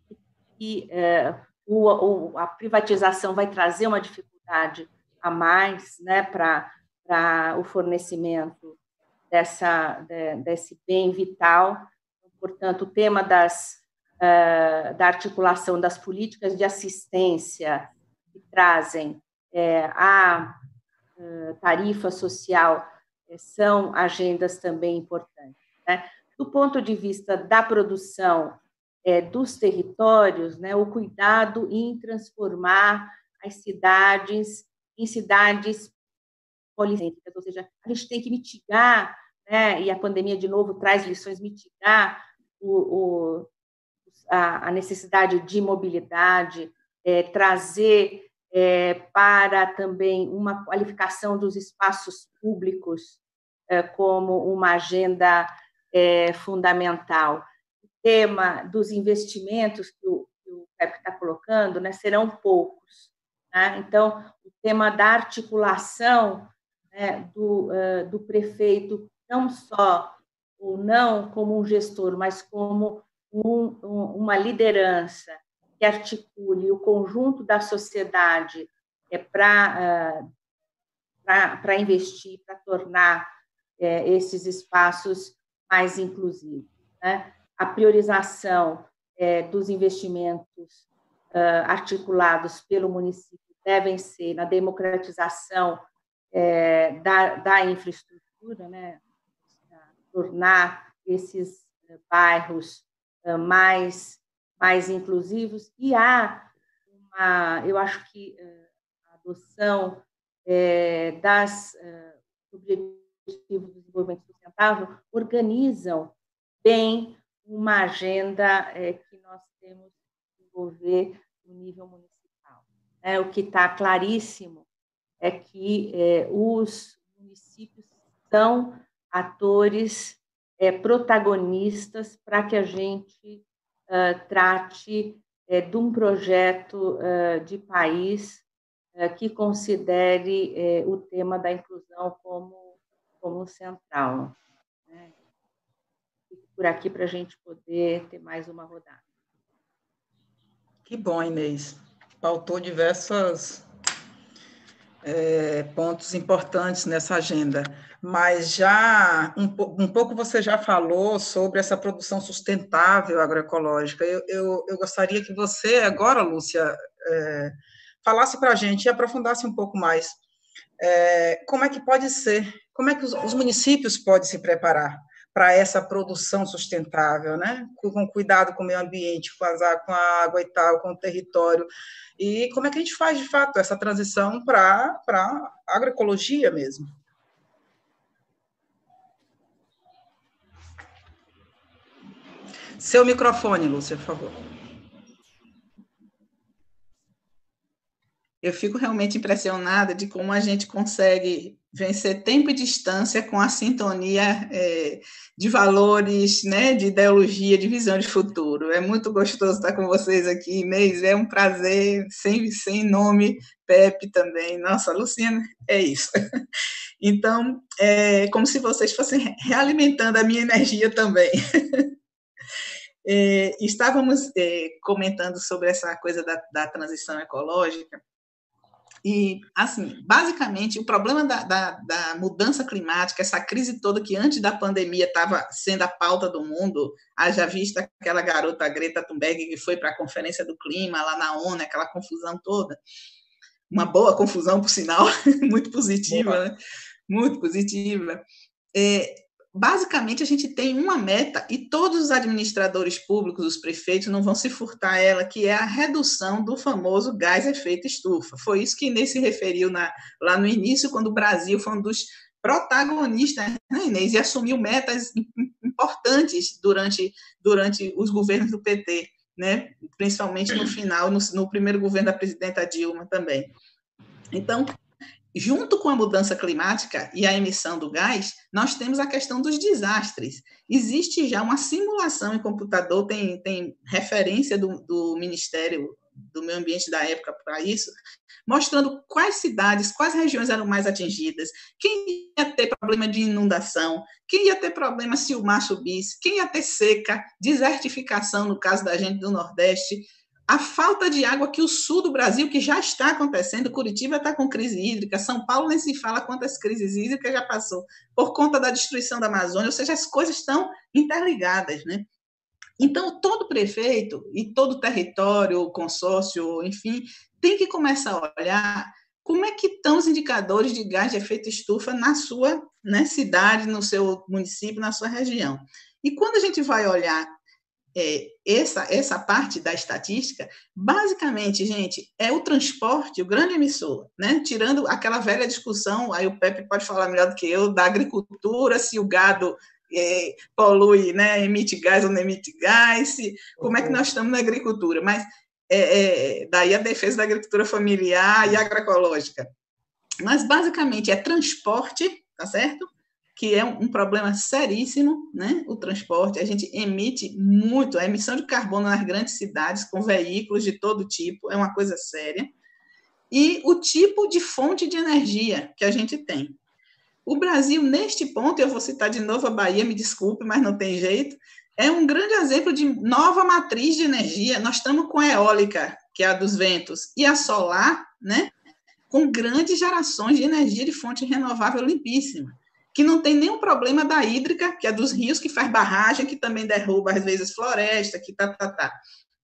e uh, o, o, a privatização vai trazer uma dificuldade a mais, né, para o fornecimento dessa, de, desse bem vital. Portanto, o tema das, uh, da articulação das políticas de assistência que trazem uh, a uh, tarifa social uh, são agendas também importantes, né? Do ponto de vista da produção é, dos territórios, né, o cuidado em transformar as cidades em cidades policêntricas, ou seja, a gente tem que mitigar, né, e a pandemia, de novo, traz lições, mitigar o, o, a, a necessidade de mobilidade, é, trazer é, para também uma qualificação dos espaços públicos é, como uma agenda é, fundamental. O tema dos investimentos que o, que o P E P está colocando, né, serão poucos. Né? Então, o tema da articulação, né, do, uh, do prefeito, não só ou não como um gestor, mas como um, um, uma liderança que articule o conjunto da sociedade é, para uh, para investir, para tornar é, esses espaços mais inclusivos. Né? A priorização é, dos investimentos uh, articulados pelo município devem ser na democratização é, da, da infraestrutura, né? Tornar esses uh, bairros uh, mais, mais inclusivos. E há uma, eu acho que uh, a adoção é, das uh, objetivos do desenvolvimento sustentável organizam bem uma agenda é, que nós temos que desenvolver no nível municipal. É, o que está claríssimo é que é, os municípios são atores é, protagonistas para que a gente uh, trate é, de um projeto uh, de país uh, que considere uh, o tema da inclusão como, como central. Né? Fico por aqui para a gente poder ter mais uma rodada. Que bom, Inês. Pautou diversos é, pontos importantes nessa agenda, mas já um, um pouco você já falou sobre essa produção sustentável agroecológica. Eu, eu, eu gostaria que você agora, Lúcia, é, falasse para a gente e aprofundasse um pouco mais. É, como é que pode ser, como é que os, os municípios podem se preparar para essa produção sustentável, né? Com cuidado com o meio ambiente, com, as, com a água e tal, com o território, e como é que a gente faz, de fato, essa transição para a agroecologia mesmo? Seu microfone, Lúcia, por favor. Eu fico realmente impressionada de como a gente consegue vencer tempo e distância com a sintonia é, de valores, né, de ideologia, de visão de futuro. É muito gostoso estar com vocês aqui, Inês, é um prazer, sem, sem nome, Pepe também. Nossa, Luciana, é isso. Então, é como se vocês fossem realimentando a minha energia também. É, estávamos é, comentando sobre essa coisa da, da transição ecológica. E, assim, basicamente, o problema da, da, da mudança climática, essa crise toda que antes da pandemia estava sendo a pauta do mundo, haja vista aquela garota Greta Thunberg que foi para a Conferência do Clima lá na ONU, aquela confusão toda, uma boa confusão, por sinal, muito positiva, né? Muito positiva. É, basicamente, a gente tem uma meta e todos os administradores públicos, os prefeitos, não vão se furtar a ela, que é a redução do famoso gás efeito estufa. Foi isso que Inês se referiu na, lá no início, quando o Brasil foi um dos protagonista, né, Inês, e assumiu metas importantes durante, durante os governos do P T, né, principalmente no final, no, no primeiro governo da presidenta Dilma também. Então, junto com a mudança climática e a emissão do gás, nós temos a questão dos desastres. Existe já uma simulação em computador, tem, tem referência do, do Ministério do Meio Ambiente da época para isso, mostrando quais cidades, quais regiões eram mais atingidas, quem ia ter problema de inundação, quem ia ter problema se o mar subisse, quem ia ter seca, desertificação, no caso da gente do Nordeste, a falta de água que o sul do Brasil, que já está acontecendo, Curitiba está com crise hídrica, São Paulo nem se fala quantas crises hídricas já passou, por conta da destruição da Amazônia, ou seja, as coisas estão interligadas, né? Então, todo prefeito e todo território, consórcio, enfim, tem que começar a olhar como é que estão os indicadores de gás de efeito estufa na sua, né, cidade, no seu município, na sua região. E quando a gente vai olhar É, essa, essa parte da estatística, basicamente, gente, é o transporte, o grande emissor, né? Tirando aquela velha discussão, aí o Pepe pode falar melhor do que eu, da agricultura, se o gado é, polui, né? Emite gás ou não emite gás, se, como é que nós estamos na agricultura, mas é, é, daí a defesa da agricultura familiar e agroecológica. Mas, basicamente, é transporte, tá certo? Que é um, um problema seríssimo, né? O transporte, a gente emite muito, a emissão de carbono nas grandes cidades, com veículos de todo tipo, é uma coisa séria, e o tipo de fonte de energia que a gente tem. O Brasil, neste ponto, eu vou citar de novo a Bahia, me desculpe, mas não tem jeito, é um grande exemplo de nova matriz de energia. Nós estamos com a eólica, que é a dos ventos, e a solar, né? Com grandes gerações de energia de fonte renovável limpíssima, que não tem nenhum problema da hídrica, que é dos rios, que faz barragem, que também derruba, às vezes, floresta, que tá, tá, tá.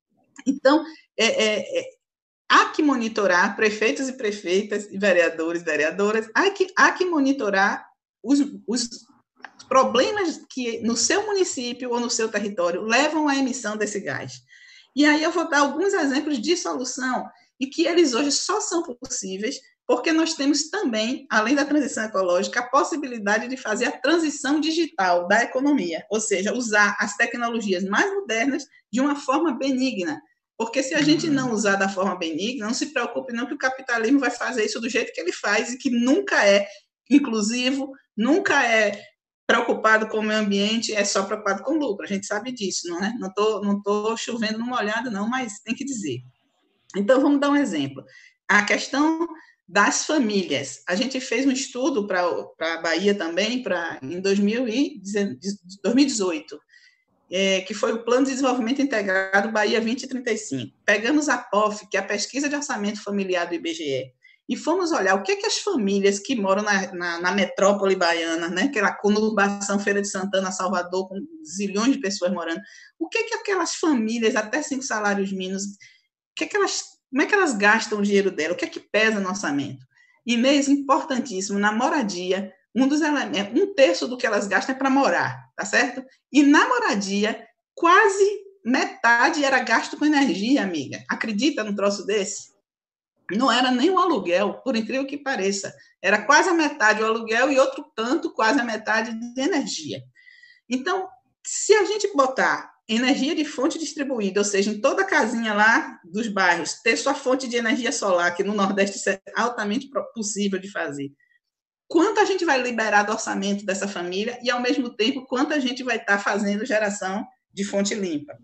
Então, é, é, é, há que monitorar, prefeitos e prefeitas, e vereadores e vereadoras, há que, há que monitorar os, os problemas que no seu município ou no seu território levam à emissão desse gás. E aí eu vou dar alguns exemplos de solução, e que eles hoje só são possíveis porque nós temos também, além da transição ecológica, a possibilidade de fazer a transição digital da economia, ou seja, usar as tecnologias mais modernas de uma forma benigna, porque se a gente não usar da forma benigna, não se preocupe não que o capitalismo vai fazer isso do jeito que ele faz e que nunca é inclusivo, nunca é preocupado com o meio ambiente, é só preocupado com lucro, a gente sabe disso, não é? Não estou não tô chovendo numa olhada não, mas tem que dizer. Então, vamos dar um exemplo. A questão das famílias. A gente fez um estudo para a Bahia também, pra, em dois mil e dezoito, é, que foi o Plano de Desenvolvimento Integrado Bahia vinte trinta e cinco. Pegamos a P O F, que é a Pesquisa de Orçamento Familiar do I B G E, e fomos olhar o que, é que as famílias que moram na, na, na metrópole baiana, né, aquela conurbação Feira de Santana, Salvador, com zilhões de pessoas morando, o que, é que aquelas famílias, até cinco salários mínimos, o que, é que elas... Como é que elas gastam o dinheiro dela? O que é que pesa no orçamento? E mesmo importantíssimo, na moradia, um dos elementos, um terço do que elas gastam é para morar, tá certo? E na moradia, quase metade era gasto com energia, amiga. Acredita num troço desse? Não era nem o aluguel, por incrível que pareça. Era quase a metade o aluguel e outro tanto, quase a metade de energia. Então, se a gente botar energia de fonte distribuída, ou seja, em toda a casinha lá dos bairros, ter sua fonte de energia solar, que no Nordeste isso é altamente possível de fazer. Quanto a gente vai liberar do orçamento dessa família e, ao mesmo tempo, quanto a gente vai estar fazendo geração de fonte limpa.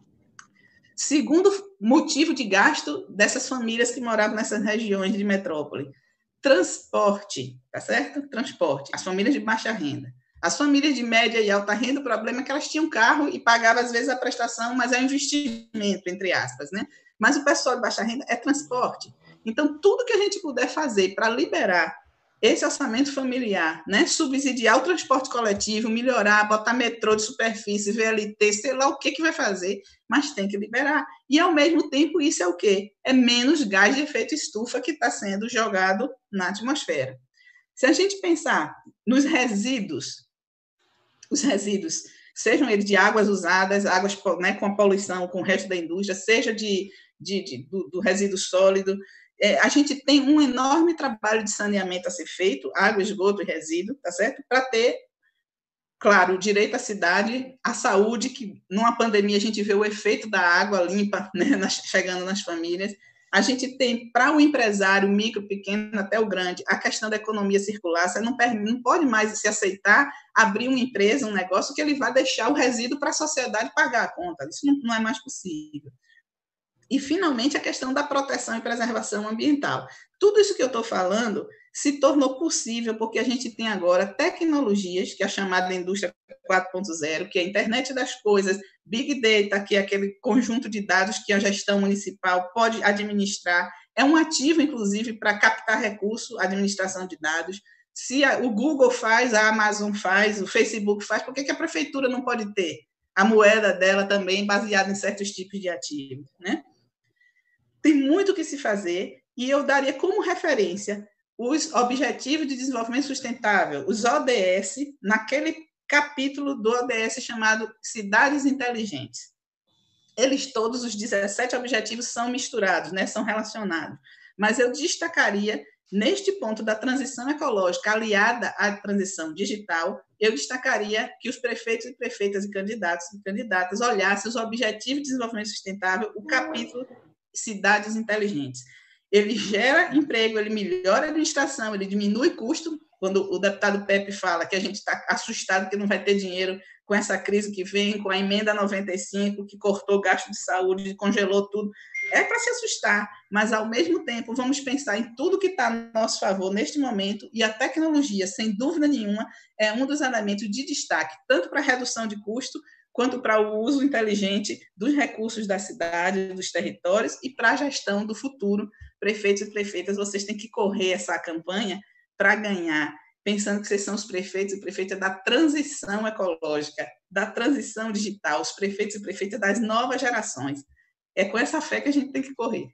Segundo motivo de gasto dessas famílias que moravam nessas regiões de metrópole, transporte, tá certo? Transporte, as famílias de baixa renda. As famílias de média e alta renda, o problema é que elas tinham carro e pagavam, às vezes, a prestação, mas é um investimento, entre aspas, né? Mas o pessoal de baixa renda é transporte. Então, tudo que a gente puder fazer para liberar esse orçamento familiar, né? Subsidiar o transporte coletivo, melhorar, botar metrô de superfície, V L T, sei lá o que que vai fazer, mas tem que liberar. E, ao mesmo tempo, isso é o quê? É menos gás de efeito estufa que está sendo jogado na atmosfera. Se a gente pensar nos resíduos, os resíduos, sejam eles de águas usadas, águas, né, com a poluição, com o resto da indústria, seja de, de, de, do, do resíduo sólido, é, a gente tem um enorme trabalho de saneamento a ser feito, água, esgoto e resíduo, tá certo? Para ter, claro, o direito à cidade, à saúde, que numa pandemia a gente vê o efeito da água limpa, né, nas, chegando nas famílias. A gente tem, para o empresário, micro, pequeno, até o grande, a questão da economia circular. Você não, não pode mais se aceitar abrir uma empresa, um negócio, que ele vai deixar o resíduo para a sociedade pagar a conta. Isso não, não é mais possível. E, finalmente, a questão da proteção e preservação ambiental. Tudo isso que eu estou falando se tornou possível porque a gente tem agora tecnologias, que é a chamada indústria quatro ponto zero, que é a internet das coisas, Big Data, que é aquele conjunto de dados que a gestão municipal pode administrar, é um ativo, inclusive, para captar recurso, administração de dados. Se a, o Google faz, a Amazon faz, o Facebook faz, por que, que a prefeitura não pode ter a moeda dela também baseada em certos tipos de ativos, né? Tem muito o que se fazer, e eu daria como referência os Objetivos de Desenvolvimento Sustentável, os O D S, naquele capítulo do O D S chamado Cidades Inteligentes. Eles todos, os dezessete objetivos, são misturados, né, são relacionados. Mas eu destacaria, neste ponto da transição ecológica aliada à transição digital, eu destacaria que os prefeitos e prefeitas e candidatos e candidatas olhassem os Objetivos de Desenvolvimento Sustentável, o capítulo Cidades Inteligentes. Ele gera emprego, ele melhora a administração, ele diminui custo. Quando o deputado Pepe fala que a gente está assustado que não vai ter dinheiro com essa crise que vem, com a emenda noventa e cinco, que cortou gasto de saúde, congelou tudo, é para se assustar, mas, ao mesmo tempo, vamos pensar em tudo que está a nosso favor neste momento, e a tecnologia, sem dúvida nenhuma, é um dos elementos de destaque, tanto para a redução de custo, quanto para o uso inteligente dos recursos da cidade, dos territórios, e para a gestão do futuro. Prefeitos e prefeitas, vocês têm que correr essa campanha para ganhar, pensando que vocês são os prefeitos e prefeitas da transição ecológica, da transição digital, os prefeitos e prefeitas das novas gerações. É com essa fé que a gente tem que correr.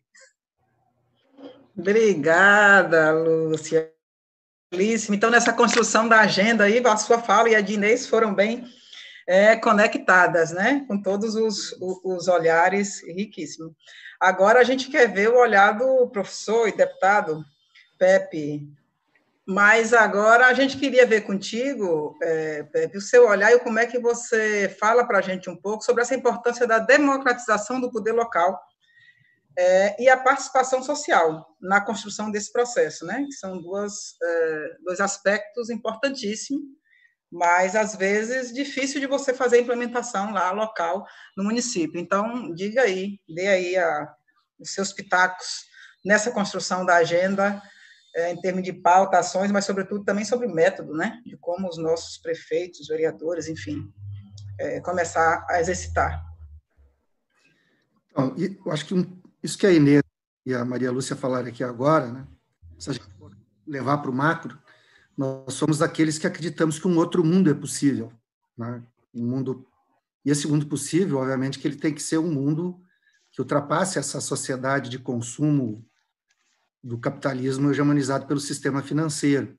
Obrigada, Lúcia. Então, nessa construção da agenda aí, a sua fala e a de Inês foram bem é, conectadas, né? Com todos os, os olhares riquíssimos. Agora, a gente quer ver o olhar do professor e deputado Pepe, mas agora a gente queria ver contigo, é, Pepe, o seu olhar e como é que você fala para a gente um pouco sobre essa importância da democratização do poder local é, e a participação social na construção desse processo, né? Que são duas, é, dois aspectos importantíssimos, mas, às vezes, difícil de você fazer a implementação lá, local, no município. Então, diga aí, dê aí a, os seus pitacos nessa construção da agenda, é, em termos de pauta, ações, mas, sobretudo, também sobre método, né? De como os nossos prefeitos, vereadores, enfim, é, começar a exercitar. Então, eu acho que um, isso que a Inês e a Maria Lúcia falaram aqui agora, né? Se a gente for levar para o macro, nós somos aqueles que acreditamos que um outro mundo é possível, né? Um mundo, e esse mundo possível, obviamente, que ele tem que ser um mundo que ultrapasse essa sociedade de consumo do capitalismo hegemonizado pelo sistema financeiro.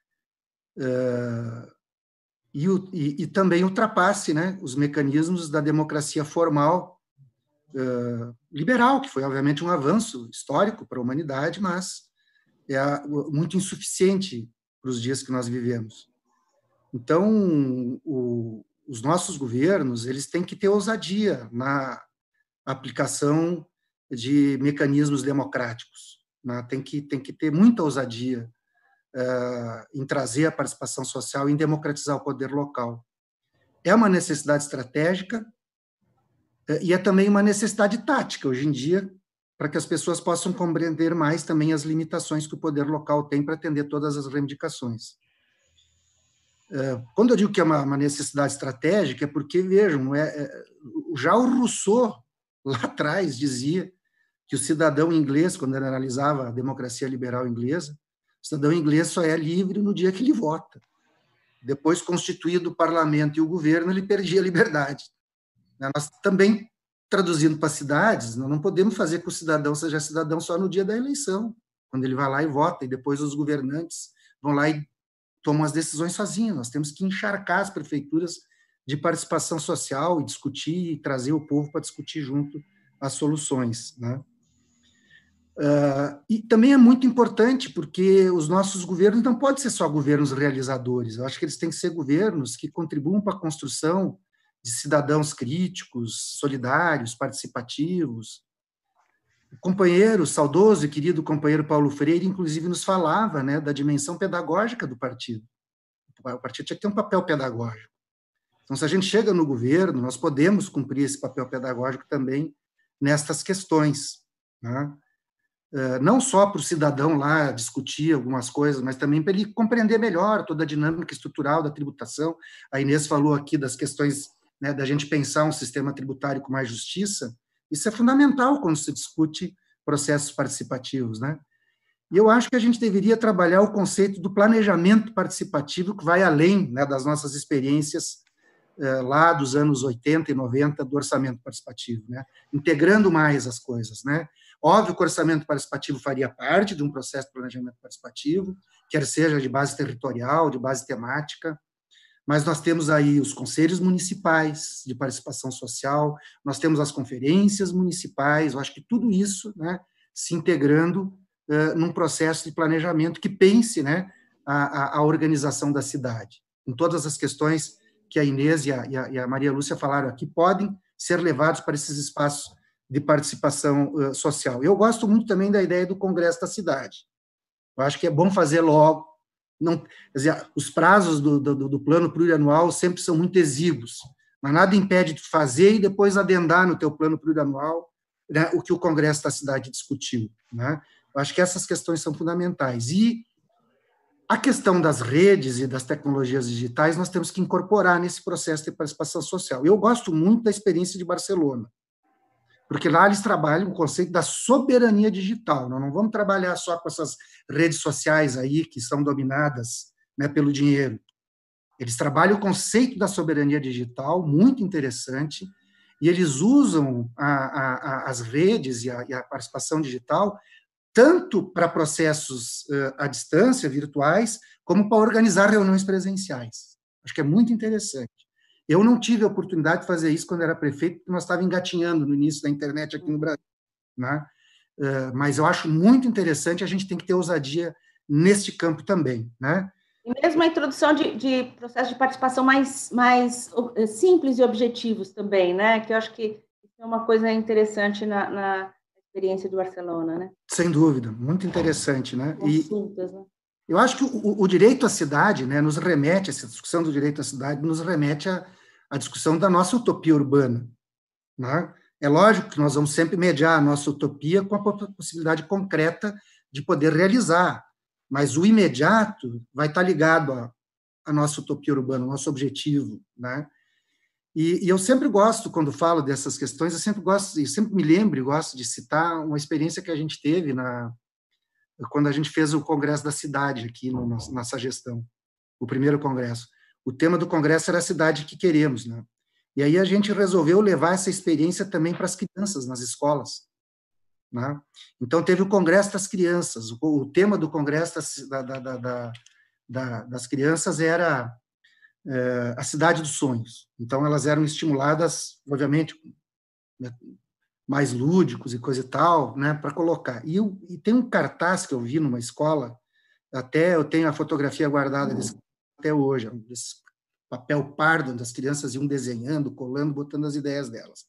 Uh, e, e, e também ultrapasse, né, os mecanismos da democracia formal uh, liberal, que foi, obviamente, um avanço histórico para a humanidade, mas é muito insuficiente para os dias que nós vivemos. Então, o, os nossos governos, eles têm que ter ousadia na aplicação de mecanismos democráticos, né? Tem que, tem que ter muita ousadia uh, em trazer a participação social, em democratizar o poder local. É uma necessidade estratégica uh, e é também uma necessidade tática, hoje em dia, para que as pessoas possam compreender mais também as limitações que o poder local tem para atender todas as reivindicações. Quando eu digo que é uma necessidade estratégica, é porque, vejam, é, já o Rousseau, lá atrás, dizia que o cidadão inglês, quando ele analisava a democracia liberal inglesa, o cidadão inglês só é livre no dia que ele vota. Depois, constituído o parlamento e o governo, ele perdia a liberdade. Nós também, traduzindo para cidades, nós não podemos fazer que o cidadão seja cidadão só no dia da eleição, quando ele vai lá e vota, e depois os governantes vão lá e tomam as decisões sozinhos. Nós temos que encharcar as prefeituras de participação social e discutir, e trazer o povo para discutir junto as soluções, né? Uh, e também é muito importante porque os nossos governos não podem ser só governos realizadores. Eu acho que eles têm que ser governos que contribuam para a construção de cidadãos críticos, solidários, participativos. O companheiro, saudoso e querido companheiro Paulo Freire, inclusive, nos falava, né, da dimensão pedagógica do partido. O partido tinha que ter um papel pedagógico. Então, se a gente chega no governo, nós podemos cumprir esse papel pedagógico também nestas questões, né? Não só para o cidadão lá discutir algumas coisas, mas também para ele compreender melhor toda a dinâmica estrutural da tributação. A Inês falou aqui das questões, né, da gente pensar um sistema tributário com mais justiça. Isso é fundamental quando se discute processos participativos, né? E eu acho que a gente deveria trabalhar o conceito do planejamento participativo, que vai além, né, das nossas experiências eh, lá dos anos oitenta e noventa do orçamento participativo, né? Integrando mais as coisas, né? Óbvio que o orçamento participativo faria parte de um processo de planejamento participativo, quer seja de base territorial, de base temática, mas nós temos aí os conselhos municipais de participação social, nós temos as conferências municipais, eu acho que tudo isso, né, se integrando uh, num processo de planejamento que pense, né, a, a organização da cidade, em todas as questões que a Inês e a, e a, e a Maria Lúcia falaram aqui, podem ser levados para esses espaços de participação uh, social. Eu gosto muito também da ideia do Congresso da Cidade. Eu acho que é bom fazer logo. Não, quer dizer, os prazos do, do, do plano plurianual sempre são muito exíguos, mas nada impede de fazer e depois adendar no teu plano plurianual, né, o que o Congresso da Cidade discutiu, né? Eu acho que essas questões são fundamentais. E a questão das redes e das tecnologias digitais nós temos que incorporar nesse processo de participação social. Eu gosto muito da experiência de Barcelona, porque lá eles trabalham o conceito da soberania digital. Nós não vamos trabalhar só com essas redes sociais aí que são dominadas, né, pelo dinheiro. Eles trabalham o conceito da soberania digital, muito interessante, e eles usam a, a, a, as redes e a, e a participação digital tanto para processos uh, à distância, virtuais, como para organizar reuniões presenciais. Acho que é muito interessante. Eu não tive a oportunidade de fazer isso quando era prefeito, porque nós estávamos engatinhando no início da internet aqui no Brasil, né? Uh, mas eu acho muito interessante, a gente tem que ter ousadia neste campo também, né? E mesmo a introdução de, de processos de participação mais, mais simples e objetivos também, né? Que eu acho que isso é uma coisa interessante na, na experiência do Barcelona, né? Sem dúvida, muito interessante, né? Consultas, e né? Eu acho que o, o direito à cidade, né, nos remete, essa discussão do direito à cidade nos remete à, à discussão da nossa utopia urbana, né? É lógico que nós vamos sempre mediar a nossa utopia com a possibilidade concreta de poder realizar, mas o imediato vai estar ligado à, à nossa utopia urbana, ao nosso objetivo, né? E, e eu sempre gosto, quando falo dessas questões, eu sempre gosto, eu sempre me lembro e gosto de citar uma experiência que a gente teve na, quando a gente fez o Congresso da Cidade aqui no, nossa gestão, o primeiro congresso. O tema do congresso era a cidade que queremos, né? E aí a gente resolveu levar essa experiência também para as crianças nas escolas, né? Então teve o Congresso das Crianças. O, o tema do Congresso das, da, da, da, da, das Crianças era é, a cidade dos sonhos. Então elas eram estimuladas, obviamente, né, mais lúdicos e coisa e tal, né, para colocar. E, eu, e tem um cartaz que eu vi numa escola, até eu tenho a fotografia guardada desse, até hoje, desse papel pardo, onde as crianças iam desenhando, colando, botando as ideias delas.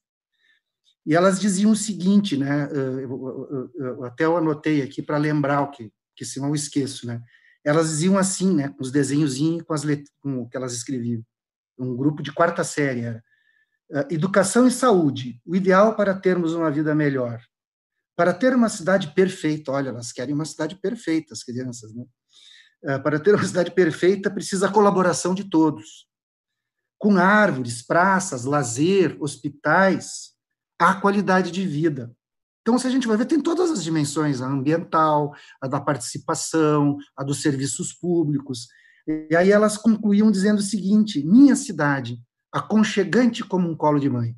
E elas diziam o seguinte, né, eu, eu, eu, até eu anotei aqui para lembrar o que, que senão eu esqueço, né, elas diziam assim, né, com os desenhozinhos, com as letras, com o que elas escreviam, um grupo de quarta série, era: educação e saúde, o ideal para termos uma vida melhor. Para ter uma cidade perfeita, olha, elas querem uma cidade perfeita, as crianças, né? Para ter uma cidade perfeita, precisa a colaboração de todos. Com árvores, praças, lazer, hospitais, há qualidade de vida. Então, se a gente vai ver, tem todas as dimensões, a ambiental, a da participação, a dos serviços públicos. E aí elas concluíam dizendo o seguinte: minha cidade, aconchegante como um colo de mãe.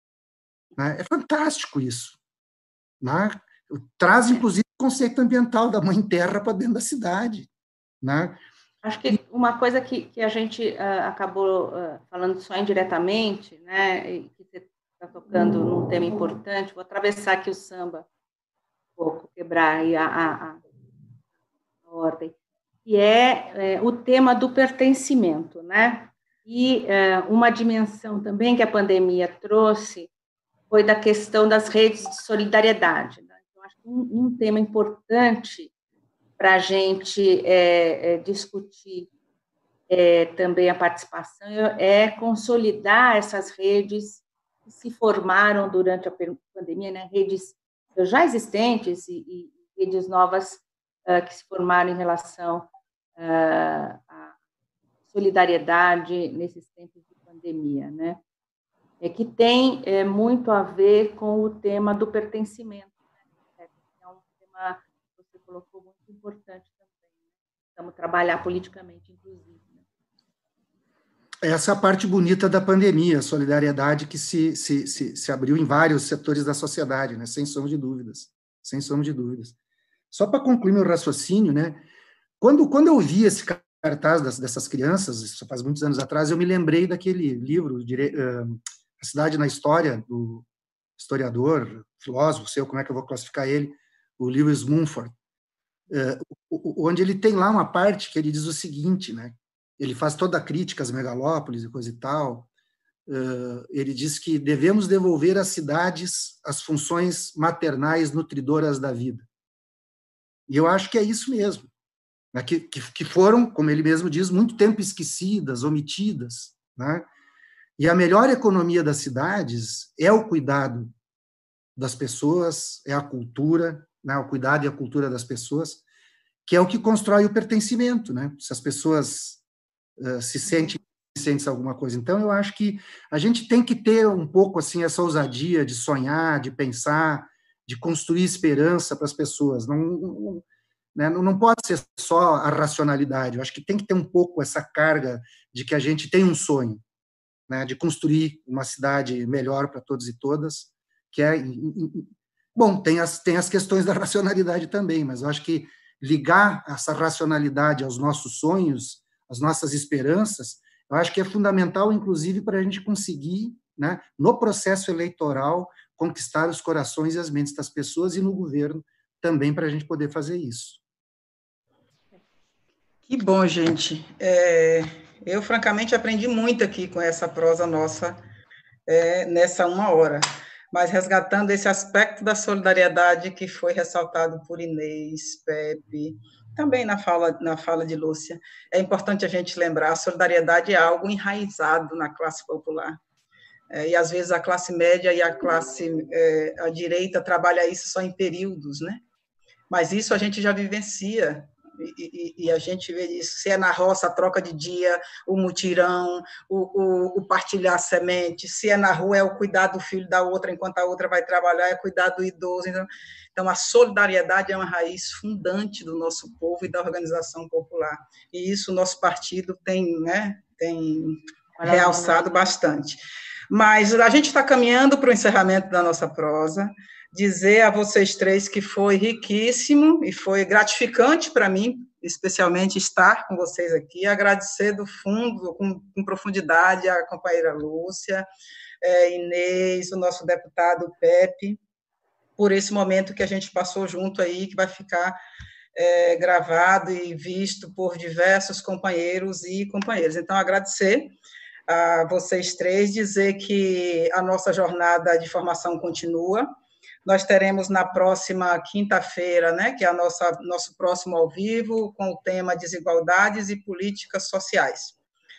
Né? É fantástico isso. Né? Traz, inclusive, o conceito ambiental da mãe terra para dentro da cidade. Né? Acho que uma coisa que, que a gente uh, acabou uh, falando só indiretamente, né, e que você está tocando num tema importante, vou atravessar aqui o samba, pouco, quebrar aí a, a, a ordem, que é, é o tema do pertencimento, né? E é, uma dimensão também que a pandemia trouxe foi da questão das redes de solidariedade. Né? Então, acho que um, um tema importante para a gente é, é, discutir é, também a participação é consolidar essas redes que se formaram durante a pandemia, né? Redes já existentes e, e redes novas uh, que se formaram em relação uh, à solidariedade nesses tempos de pandemia, né? É que tem é, muito a ver com o tema do pertencimento, né? É um tema que você colocou muito importante também, né? Estamos trabalhar politicamente, inclusive. Né? Essa é a parte bonita da pandemia, a solidariedade que se, se, se, se abriu em vários setores da sociedade, né? Sem sombra de dúvidas, sem sombra de dúvidas. Só para concluir meu raciocínio, né? Quando, quando eu vi esse cartaz das, dessas crianças, isso faz muitos anos atrás, eu me lembrei daquele livro, dire, uh, A Cidade na História, do historiador, filósofo, sei como é que eu vou classificar ele, o Lewis Mumford, uh, onde ele tem lá uma parte que ele diz o seguinte, né? Ele faz toda a crítica às megalópolis e coisa e tal. Uh, ele diz que devemos devolver às cidades as funções maternais nutridoras da vida. E eu acho que é isso mesmo. Né? Que, que, que foram, como ele mesmo diz, muito tempo esquecidas, omitidas. Né? E a melhor economia das cidades é o cuidado das pessoas, é a cultura, né? O cuidado e a cultura das pessoas, que é o que constrói o pertencimento. Né? Se as pessoas uh, se sentem sentem alguma coisa. Então, eu acho que a gente tem que ter um pouco assim essa ousadia de sonhar, de pensar, de construir esperança para as pessoas. Não, não, né, não pode ser só a racionalidade. Eu acho que tem que ter um pouco essa carga de que a gente tem um sonho, né, de construir uma cidade melhor para todos e todas, que é... Bom, tem as, tem as questões da racionalidade também, mas eu acho que ligar essa racionalidade aos nossos sonhos, às nossas esperanças, eu acho que é fundamental, inclusive, para a gente conseguir, né, no processo eleitoral, conquistar os corações e as mentes das pessoas e no governo também para a gente poder fazer isso. Que bom, gente. É, eu, francamente, aprendi muito aqui com essa prosa nossa é, nessa uma hora, mas resgatando esse aspecto da solidariedade que foi ressaltado por Inês, Pepe, também na fala, na fala de Lúcia, é importante a gente lembrar, a solidariedade é algo enraizado na classe popular. É, e, às vezes, a classe média e a classe é, a direita trabalha isso só em períodos, né? Mas isso a gente já vivencia, e, e, e a gente vê isso, se é na roça, a troca de dia, o mutirão, o, o, o partilhar semente, se é na rua, é o cuidar do filho da outra enquanto a outra vai trabalhar, é cuidar do idoso. Então, então, a solidariedade é uma raiz fundante do nosso povo e da organização popular. E isso o nosso partido tem, né, tem realçado bastante. Mas a gente está caminhando para o encerramento da nossa prosa. Dizer a vocês três que foi riquíssimo e foi gratificante para mim, especialmente estar com vocês aqui, agradecer do fundo, com, com profundidade, a companheira Lúcia, é, Inês, o nosso deputado Pepe, por esse momento que a gente passou junto aí, que vai ficar é, gravado e visto por diversos companheiros e companheiras. Então, agradecer a vocês três, dizer que a nossa jornada de formação continua. Nós teremos na próxima quinta-feira, né, que é a nossa nosso próximo ao vivo, com o tema Desigualdades e Políticas Sociais.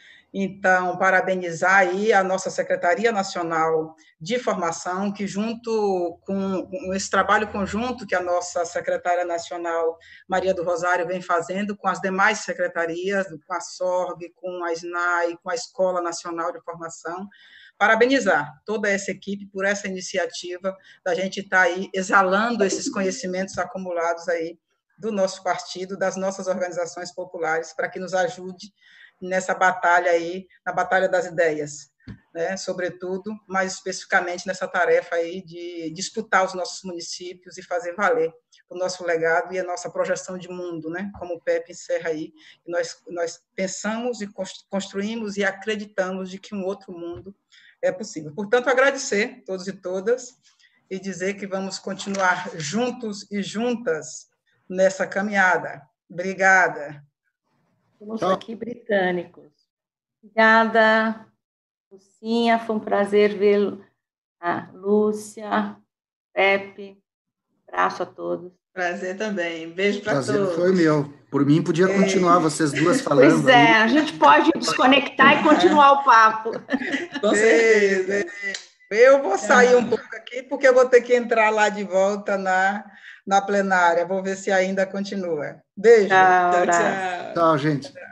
Então, parabenizar aí a nossa Secretaria Nacional de Formação, que junto com, com esse trabalho conjunto que a nossa Secretária Nacional, Maria do Rosário, vem fazendo com as demais secretarias, com a SORG, com a SNAI, com a Escola Nacional de Formação, parabenizar toda essa equipe por essa iniciativa da gente estar aí exalando esses conhecimentos acumulados aí do nosso partido, das nossas organizações populares, para que nos ajude nessa batalha aí, na batalha das ideias, né? Sobretudo, mais especificamente nessa tarefa aí de disputar os nossos municípios e fazer valer o nosso legado e a nossa projeção de mundo, né? Como o Pepe encerra aí, nós, nós pensamos e construímos e acreditamos de que um outro mundo é possível. Portanto, agradecer a todos e todas e dizer que vamos continuar juntos e juntas nessa caminhada. Obrigada. Somos aqui britânicos. Obrigada, Lucinha, foi um prazer vê-lo. Ah, Lúcia, Pepe, abraço a todos. Prazer também. Beijo para todos. Prazer foi meu. Por mim, podia continuar vocês duas falando. Pois é, aí. A gente pode desconectar e continuar o papo. Com certeza. Eu vou sair um pouco aqui, porque eu vou ter que entrar lá de volta na, na plenária. Vou ver se ainda continua. Beijo. Tchau, tchau, tchau. Tchau, gente.